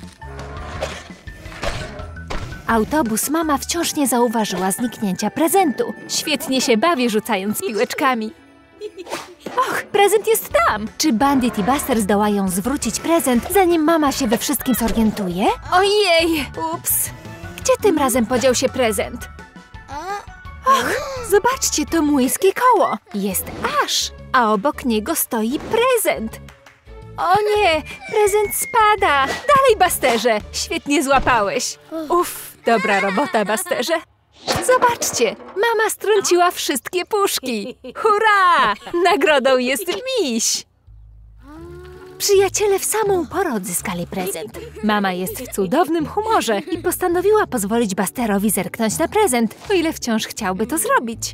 Autobus, mama wciąż nie zauważyła zniknięcia prezentu. Świetnie się bawi, rzucając piłeczkami. Och, prezent jest tam! Czy Bandit i Buster zdołają zwrócić prezent, zanim mama się we wszystkim zorientuje? Ojej! Ups! Gdzie tym razem podział się prezent? Och, zobaczcie, to młyńskie koło. Jest Ash, a obok niego stoi prezent. O nie, prezent spada. Dalej, Busterze, świetnie złapałeś. Uff, dobra robota, Busterze. Zobaczcie, mama strąciła wszystkie puszki. Hurra! Nagrodą jest miś. Przyjaciele w samą porę odzyskali prezent. Mama jest w cudownym humorze i postanowiła pozwolić Busterowi zerknąć na prezent, o ile wciąż chciałby to zrobić.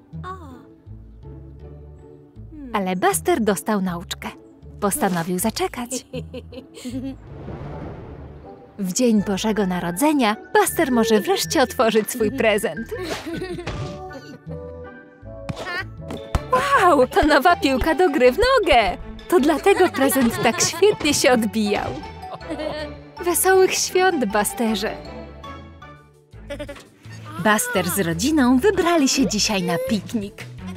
Ale Buster dostał nauczkę. Postanowił zaczekać. W dzień Bożego Narodzenia Buster może wreszcie otworzyć swój prezent. Wow, to nowa piłka do gry w nogę! To dlatego prezent tak świetnie się odbijał. Wesołych świąt, Busterze! Buster z rodziną wybrali się dzisiaj na piknik.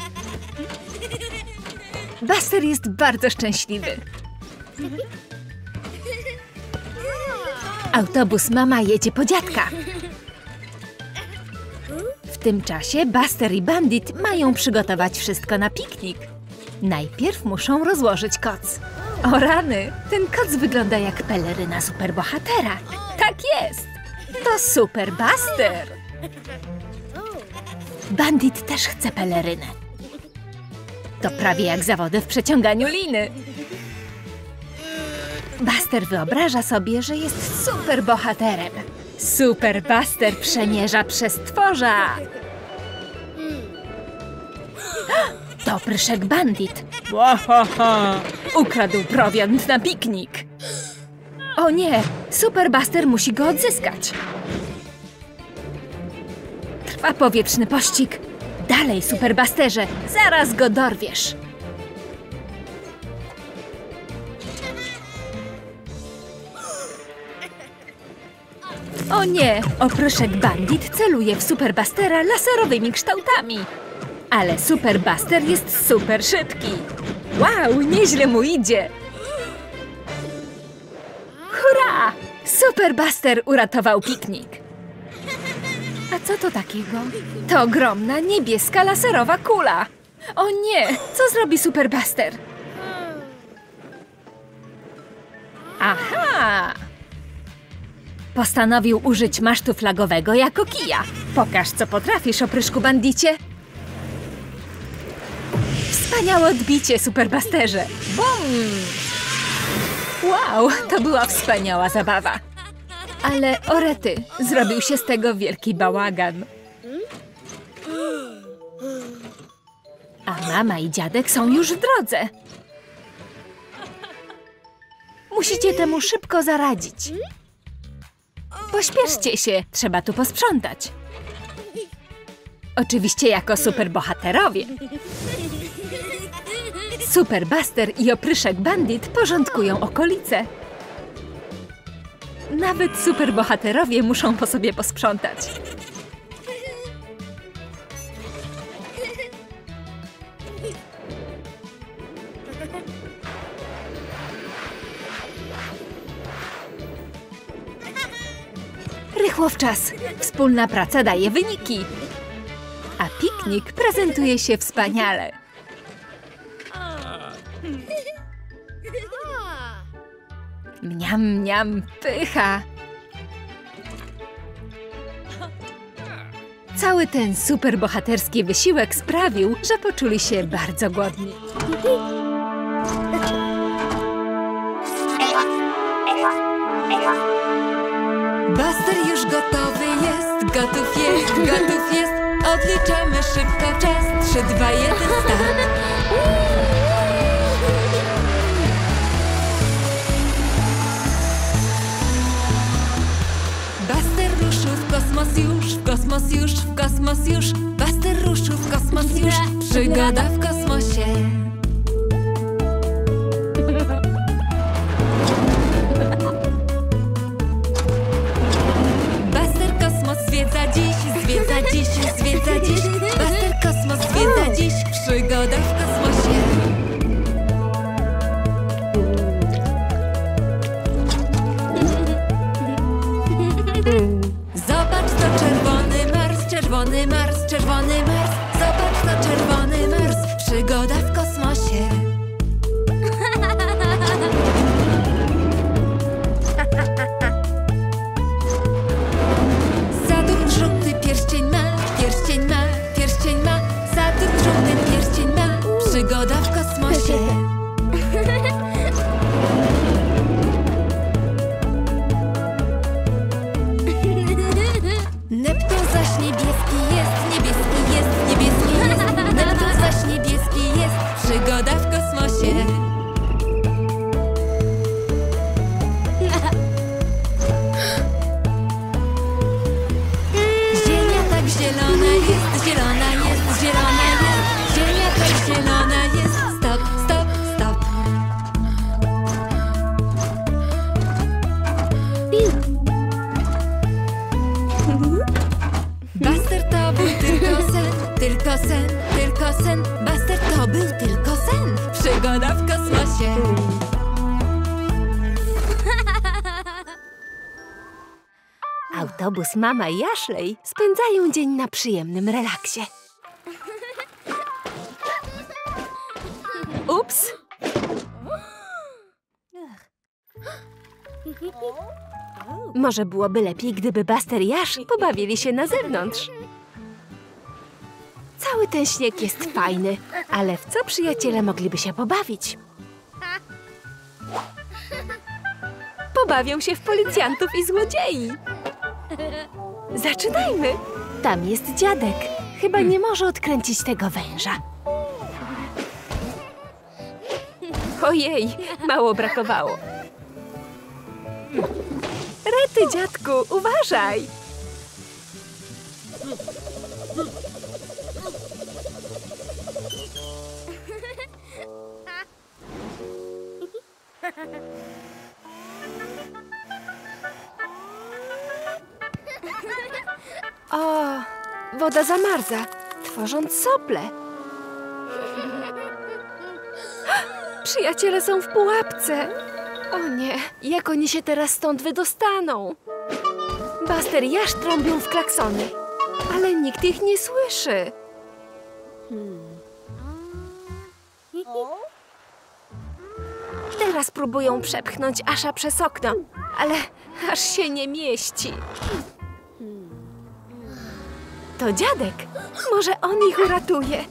Buster jest bardzo szczęśliwy. Autobus mama jedzie po dziadka. W tym czasie Buster i Bandit mają przygotować wszystko na piknik. Najpierw muszą rozłożyć koc. O rany, ten koc wygląda jak peleryna superbohatera. Tak jest! To Super Buster! Bandit też chce pelerynę. To prawie jak zawody w przeciąganiu liny. Buster wyobraża sobie, że jest super bohaterem. Super Buster przemierza przez tworza. To Pryszek Bandit. Ukradł prowiant na piknik. O nie, Super Buster musi go odzyskać. Trwa powietrzny pościg. Dalej, Super Busterze, zaraz go dorwiesz. O nie, Opryszek Bandit celuje w Super Bustera laserowymi kształtami. Ale Super Buster jest super szybki. Wow, nieźle mu idzie. Hurra! Super Buster uratował piknik. A co to takiego? To ogromna niebieska laserowa kula. O nie, co zrobi Super Buster? Aha! Postanowił użyć masztu flagowego jako kija. Pokaż, co potrafisz, Opryszku Bandicie. Wspaniałe odbicie, Super Busterze. Bum! Wow, to była wspaniała zabawa. Ale orety, zrobił się z tego wielki bałagan. A mama i dziadek są już w drodze. Musicie temu szybko zaradzić. Pośpieszcie się, trzeba tu posprzątać. Oczywiście jako superbohaterowie. Super Buster i Opryszek Bandit porządkują okolice. Nawet superbohaterowie muszą po sobie posprzątać. Rychło w czas. Wspólna praca daje wyniki. A piknik prezentuje się wspaniale. Mniam, mniam, pycha. Cały ten superbohaterski wysiłek sprawił, że poczuli się bardzo głodni. Buster już gotowy jest, gotów jest, gotów jest. Odliczamy szybko czas. Trzy, dwa, jeden, start. Buster ruszył w kosmos już, w kosmos już, w kosmos już. Buster ruszył w kosmos już. Przygoda w kosmosie. Zwiedza dziś, zwiedza dziś, zwiedza dziś. Buster kosmos zwiedza dziś. Przygoda w kosmosie. Zobacz to czerwony Mars, czerwony Mars, czerwony Mars. Zobacz to czerwony Mars. Przygoda w kosmosie. Przygoda w kosmosie. Neptun zaś niebieski jest, niebieski jest, niebieski jest. Neptun zaś niebieski jest. Przygoda w kosmosie. Ziemia tak zielona jest, zielona jest, zielona jest. Ziemia tak zielona jest. Stop, stop, stop. Buster to był tylko sen, tylko sen, tylko sen. Buster to był tylko sen. Przygoda w kosmosie. Oto bus mama i Ashley spędzają dzień na przyjemnym relaksie. Ups! Może byłoby lepiej, gdyby Buster i Ash pobawili się na zewnątrz. Cały ten śnieg jest fajny, ale w co przyjaciele mogliby się pobawić? Pobawią się w policjantów i złodziei. Zaczynajmy! Tam jest dziadek. Chyba nie może odkręcić tego węża. Ojej, mało brakowało. Rety, dziadku, uważaj! O, woda zamarza, tworząc sople. Przyjaciele są w pułapce. O nie, jak oni się teraz stąd wydostaną? Buster i Ash trąbią w klaksony, ale nikt ich nie słyszy. Teraz próbują przepchnąć Asha przez okno, ale aż się nie mieści. To dziadek. Może on ich uratuje.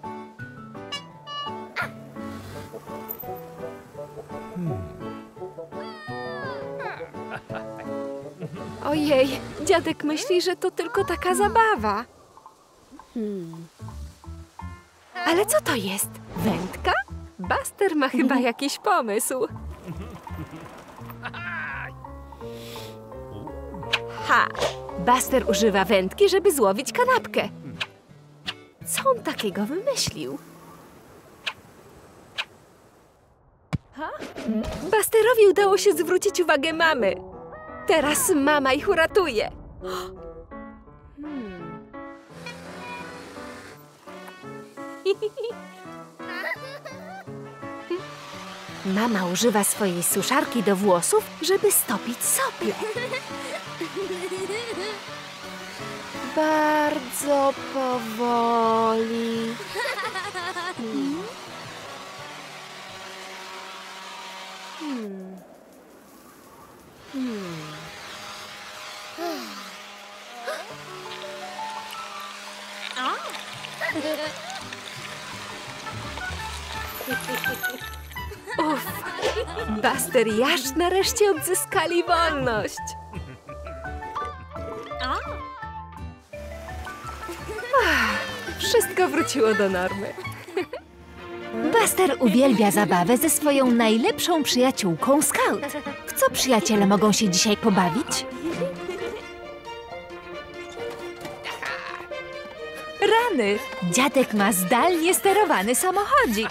Ojej, dziadek myśli, że to tylko taka zabawa. Ale co to jest? Wędka? Buster ma chyba jakiś pomysł. Ha! Buster używa wędki, żeby złowić kanapkę. Co on takiego wymyślił? Busterowi udało się zwrócić uwagę mamy. Teraz mama ich uratuje. Hmm. Mama używa swojej suszarki do włosów, żeby stopić sople. Bardzo powoli. Hmm. Hmm. Hmm. Uff, Buster i Ash nareszcie odzyskali wolność. Ach, wszystko wróciło do normy. Buster uwielbia zabawę ze swoją najlepszą przyjaciółką Scout. W co przyjaciele mogą się dzisiaj pobawić? Rany! Dziadek ma zdalnie sterowany samochodzik.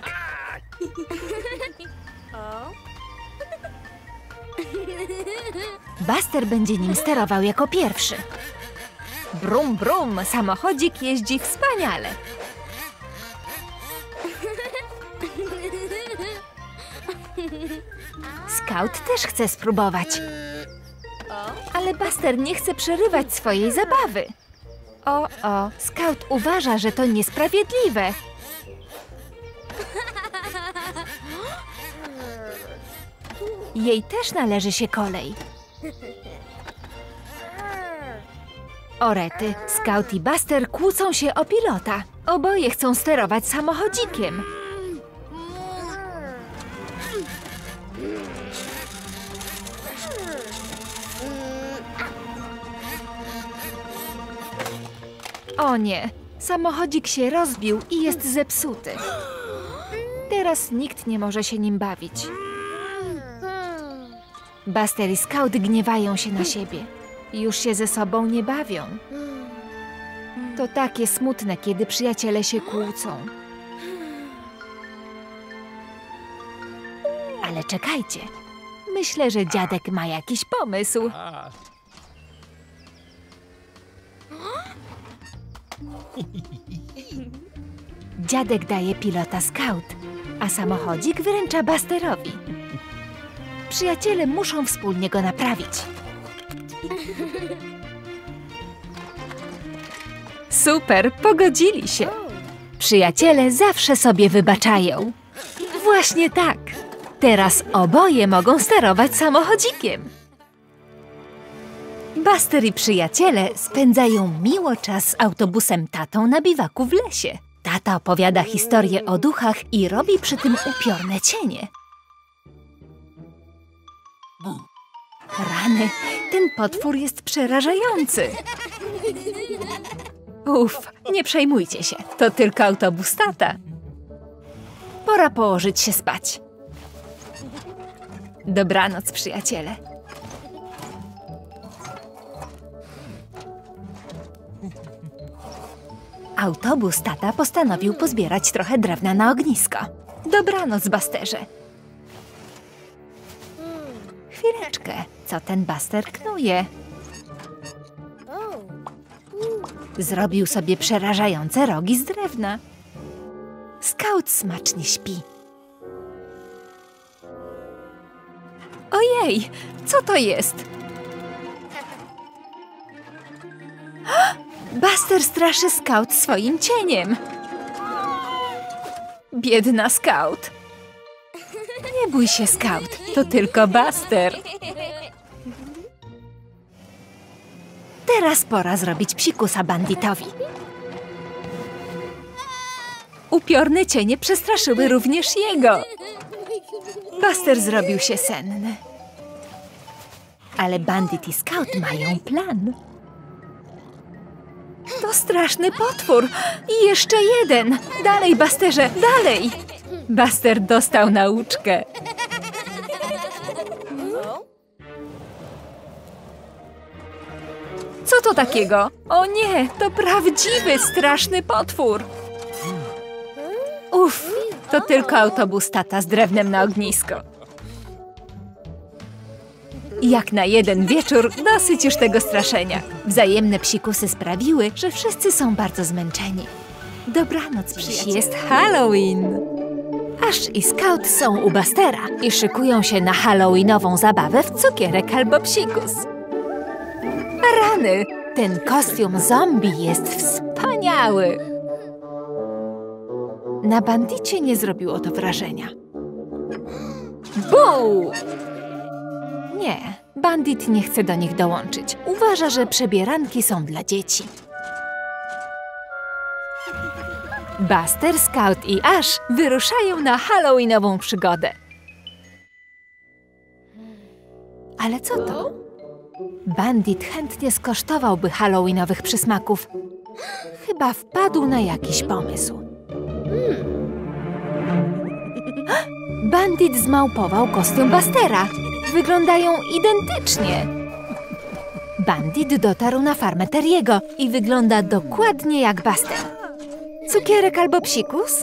Buster będzie nim sterował jako pierwszy. Brum, brum, samochodzik jeździ wspaniale. Scout też chce spróbować. Ale Buster nie chce przerywać swojej zabawy. O, o, Scout uważa, że to niesprawiedliwe. Jej też należy się kolej. O rety, Scout i Buster kłócą się o pilota. Oboje chcą sterować samochodzikiem. O nie, samochodzik się rozbił i jest zepsuty. Teraz nikt nie może się nim bawić. Buster i Scout gniewają się na siebie. Już się ze sobą nie bawią. To takie smutne, kiedy przyjaciele się kłócą. Ale czekajcie. Myślę, że dziadek ma jakiś pomysł. Dziadek daje pilota Scout, a samochodzik wręcza Busterowi. Przyjaciele muszą wspólnie go naprawić. Super, pogodzili się. Przyjaciele zawsze sobie wybaczają. Właśnie tak. Teraz oboje mogą sterować samochodzikiem. Buster i przyjaciele spędzają miło czas z autobusem tatą na biwaku w lesie. Tata opowiada historię o duchach i robi przy tym upiorne cienie. Rany, ten potwór jest przerażający. Uff, nie przejmujcie się, to tylko autobus tata. Pora położyć się spać. Dobranoc, przyjaciele. Autobus tata postanowił pozbierać trochę drewna na ognisko. Dobranoc, Busterze. Chwileczkę, co ten Buster knuje? Zrobił sobie przerażające rogi z drewna. Scout smacznie śpi. Ojej, co to jest? Buster straszy Scout swoim cieniem. Biedna Scout. Nie bój się, Scout, to tylko Buster. Teraz pora zrobić psikusa Banditowi. Upiorne cienie przestraszyły również jego. Buster zrobił się senny. Ale Bandit i Scout mają plan. To straszny potwór. I jeszcze jeden. Dalej, Busterze, dalej. Buster dostał nauczkę. Co to takiego? O nie, to prawdziwy, straszny potwór. Uff, to tylko autobus tata z drewnem na ognisko. Jak na jeden wieczór dosyć już tego straszenia. Wzajemne psikusy sprawiły, że wszyscy są bardzo zmęczeni. Dobranoc, przyjaciele. Jest Halloween. Ash i Scout są u Bustera i szykują się na halloweenową zabawę w cukierek albo psikus. Rany! Ten kostium zombie jest wspaniały! Na Bandicie nie zrobiło to wrażenia. Buu! Nie, Bandit nie chce do nich dołączyć. Uważa, że przebieranki są dla dzieci. Buster, Scout i Ash wyruszają na halloweenową przygodę. Ale co to? Bandit chętnie skosztowałby halloweenowych przysmaków. Chyba wpadł na jakiś pomysł. Bandit zmałpował kostium Bustera. Wyglądają identycznie. Bandit dotarł na farmę Terry'ego i wygląda dokładnie jak Buster. Cukierek albo psikus?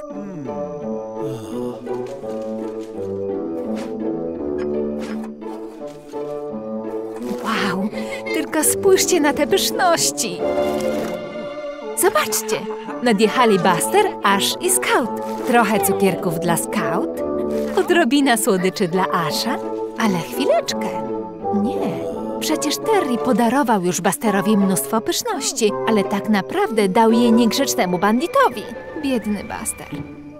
Wow, tylko spójrzcie na te pyszności. Zobaczcie, nadjechali Buster, Ash i Scout. Trochę cukierków dla Scout, odrobina słodyczy dla Asha, ale chwileczkę. Nie, przecież Terry podarował już Busterowi mnóstwo pyszności, ale tak naprawdę dał je niegrzecznemu Banditowi. Biedny Buster.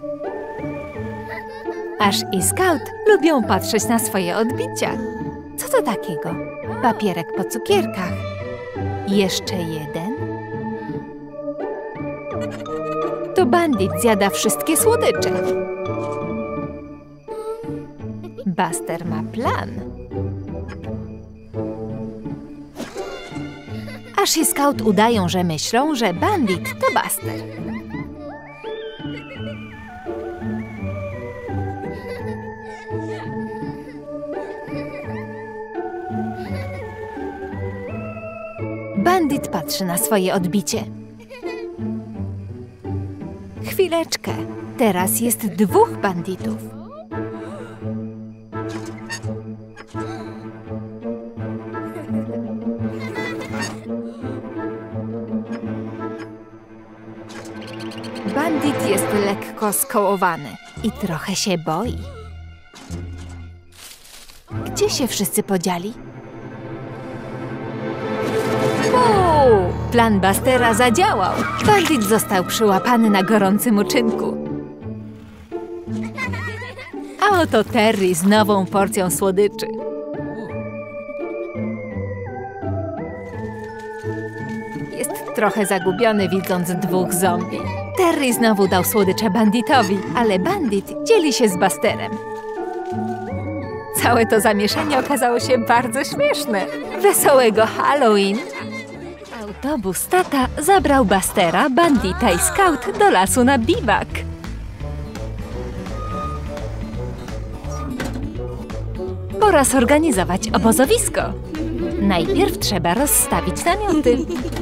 Ash i Scout lubią patrzeć na swoje odbicia. Co to takiego? Papierek po cukierkach. Jeszcze jeden? To Bandit zjada wszystkie słodycze. Buster ma plan. Ash i Scout udają, że myślą, że Bandit to Buster. Bandit patrzy na swoje odbicie. Chwileczkę. Teraz jest dwóch banditów. Bandit jest lekko skołowany i trochę się boi. Gdzie się wszyscy podzieli? Uuu, Plan Bustera zadziałał. Bandit został przyłapany na gorącym uczynku. A oto Terry z nową porcją słodyczy. Jest trochę zagubiony, widząc dwóch zombie. Terry znowu dał słodycze Banditowi, ale Bandit dzieli się z Busterem. Całe to zamieszanie okazało się bardzo śmieszne. Wesołego Halloween! Autobus tata zabrał Bustera, Bandita i Scout do lasu na biwak. Pora zorganizować obozowisko. Najpierw trzeba rozstawić namioty.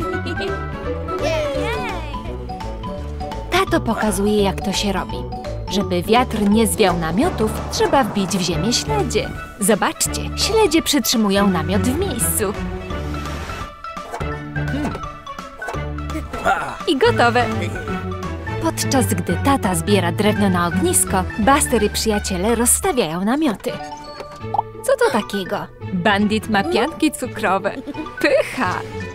Tato pokazuje, jak to się robi. Żeby wiatr nie zwiał namiotów, trzeba wbić w ziemię śledzie. Zobaczcie, śledzie przytrzymują namiot w miejscu. I gotowe! Podczas gdy tata zbiera drewno na ognisko, Buster i przyjaciele rozstawiają namioty. Co to takiego? Bandit ma pianki cukrowe. Pycha!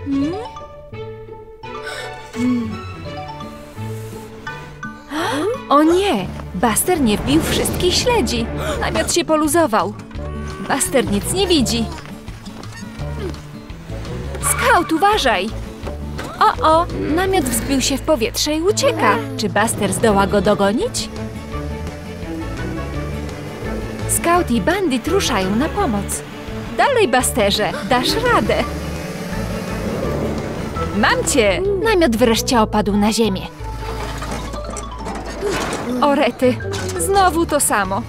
O nie! Buster nie wbił wszystkich śledzi. Namiot się poluzował. Buster nic nie widzi. Scout, uważaj! O, o! Namiot wzbił się w powietrze i ucieka. Czy Buster zdoła go dogonić? Scout i Bandit ruszają na pomoc. Dalej, Busterze! Dasz radę! Mam cię! Namiot wreszcie opadł na ziemię. O rety! Znowu to samo.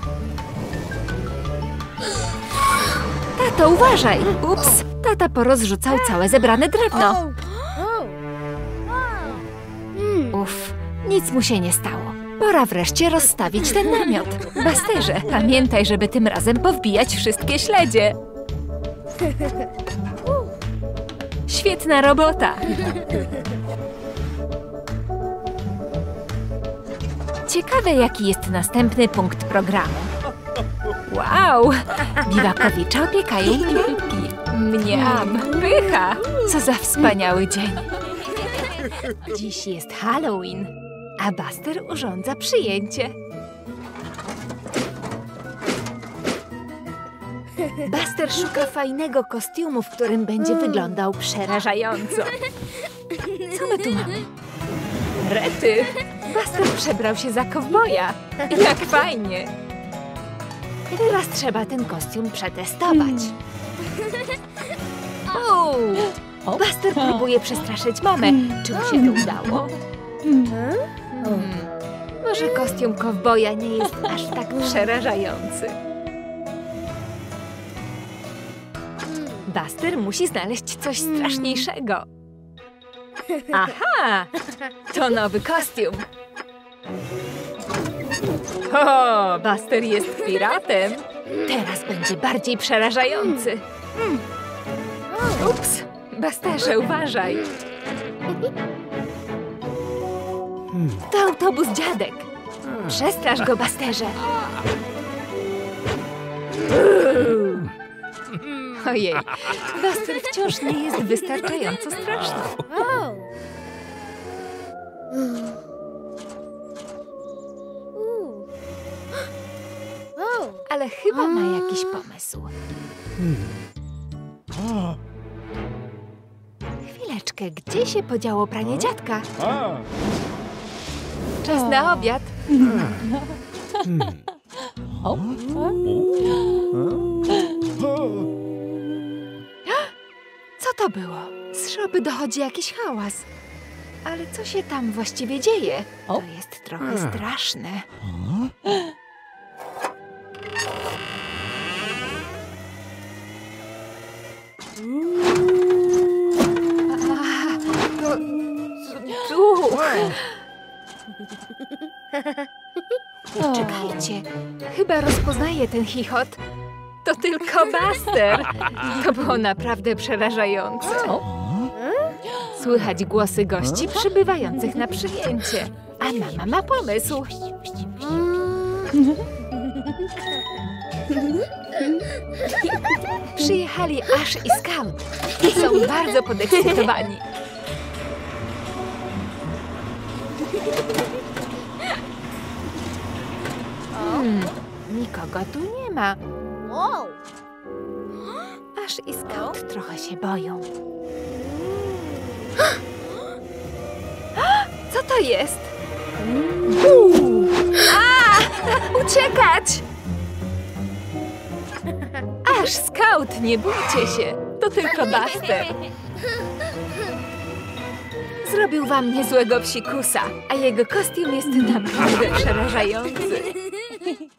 Tato, uważaj! Ups! Tata porozrzucał całe zebrane drewno. Uff, nic mu się nie stało. Pora wreszcie rozstawić ten namiot. Busterze, pamiętaj, żeby tym razem powbijać wszystkie śledzie. Świetna robota! Ciekawe, jaki jest następny punkt programu. Wow! Biwakowicze opiekają pianki. Mniam! Pycha! Co za wspaniały dzień! Dziś jest Halloween, a Buster urządza przyjęcie. Buster szuka fajnego kostiumu, w którym będzie wyglądał przerażająco. Co my tu mamy? Rety! Buster przebrał się za kowboja. Jak fajnie! Teraz trzeba ten kostium przetestować. Uuu. Buster próbuje przestraszyć mamę. Czy mu się to udało? Hmm. Może kostium kowboja nie jest aż tak przerażający. Buster musi znaleźć coś straszniejszego. Aha! To nowy kostium. O, Buster jest piratem. Teraz będzie bardziej przerażający. Ups! Busterze, uważaj! To autobus dziadek. Przestrasz go, Busterze. Ojej, Buster wciąż nie jest wystarczająco straszny. Ale chyba ma jakiś pomysł. Chwileczkę, gdzie się podziało pranie dziadka? Czas na obiad. Co to było? Z szopy dochodzi jakiś hałas. Ale co się tam właściwie dzieje? To jest trochę straszne. Czekajcie, chyba rozpoznaję ten chichot. To tylko Buster. To było naprawdę przerażające. Słychać głosy gości przybywających na przyjęcie. A mama ma pomysł. Przyjechali Ash i Scout. Są bardzo podekscytowani. Hmm, nikogo tu nie ma. Aż i Scout trochę się boją. Co to jest? A! Uciekać! Aż Scout, nie bójcie się. To tylko Buster. Zrobił wam niezłego psikusa, a jego kostium jest naprawdę przerażający.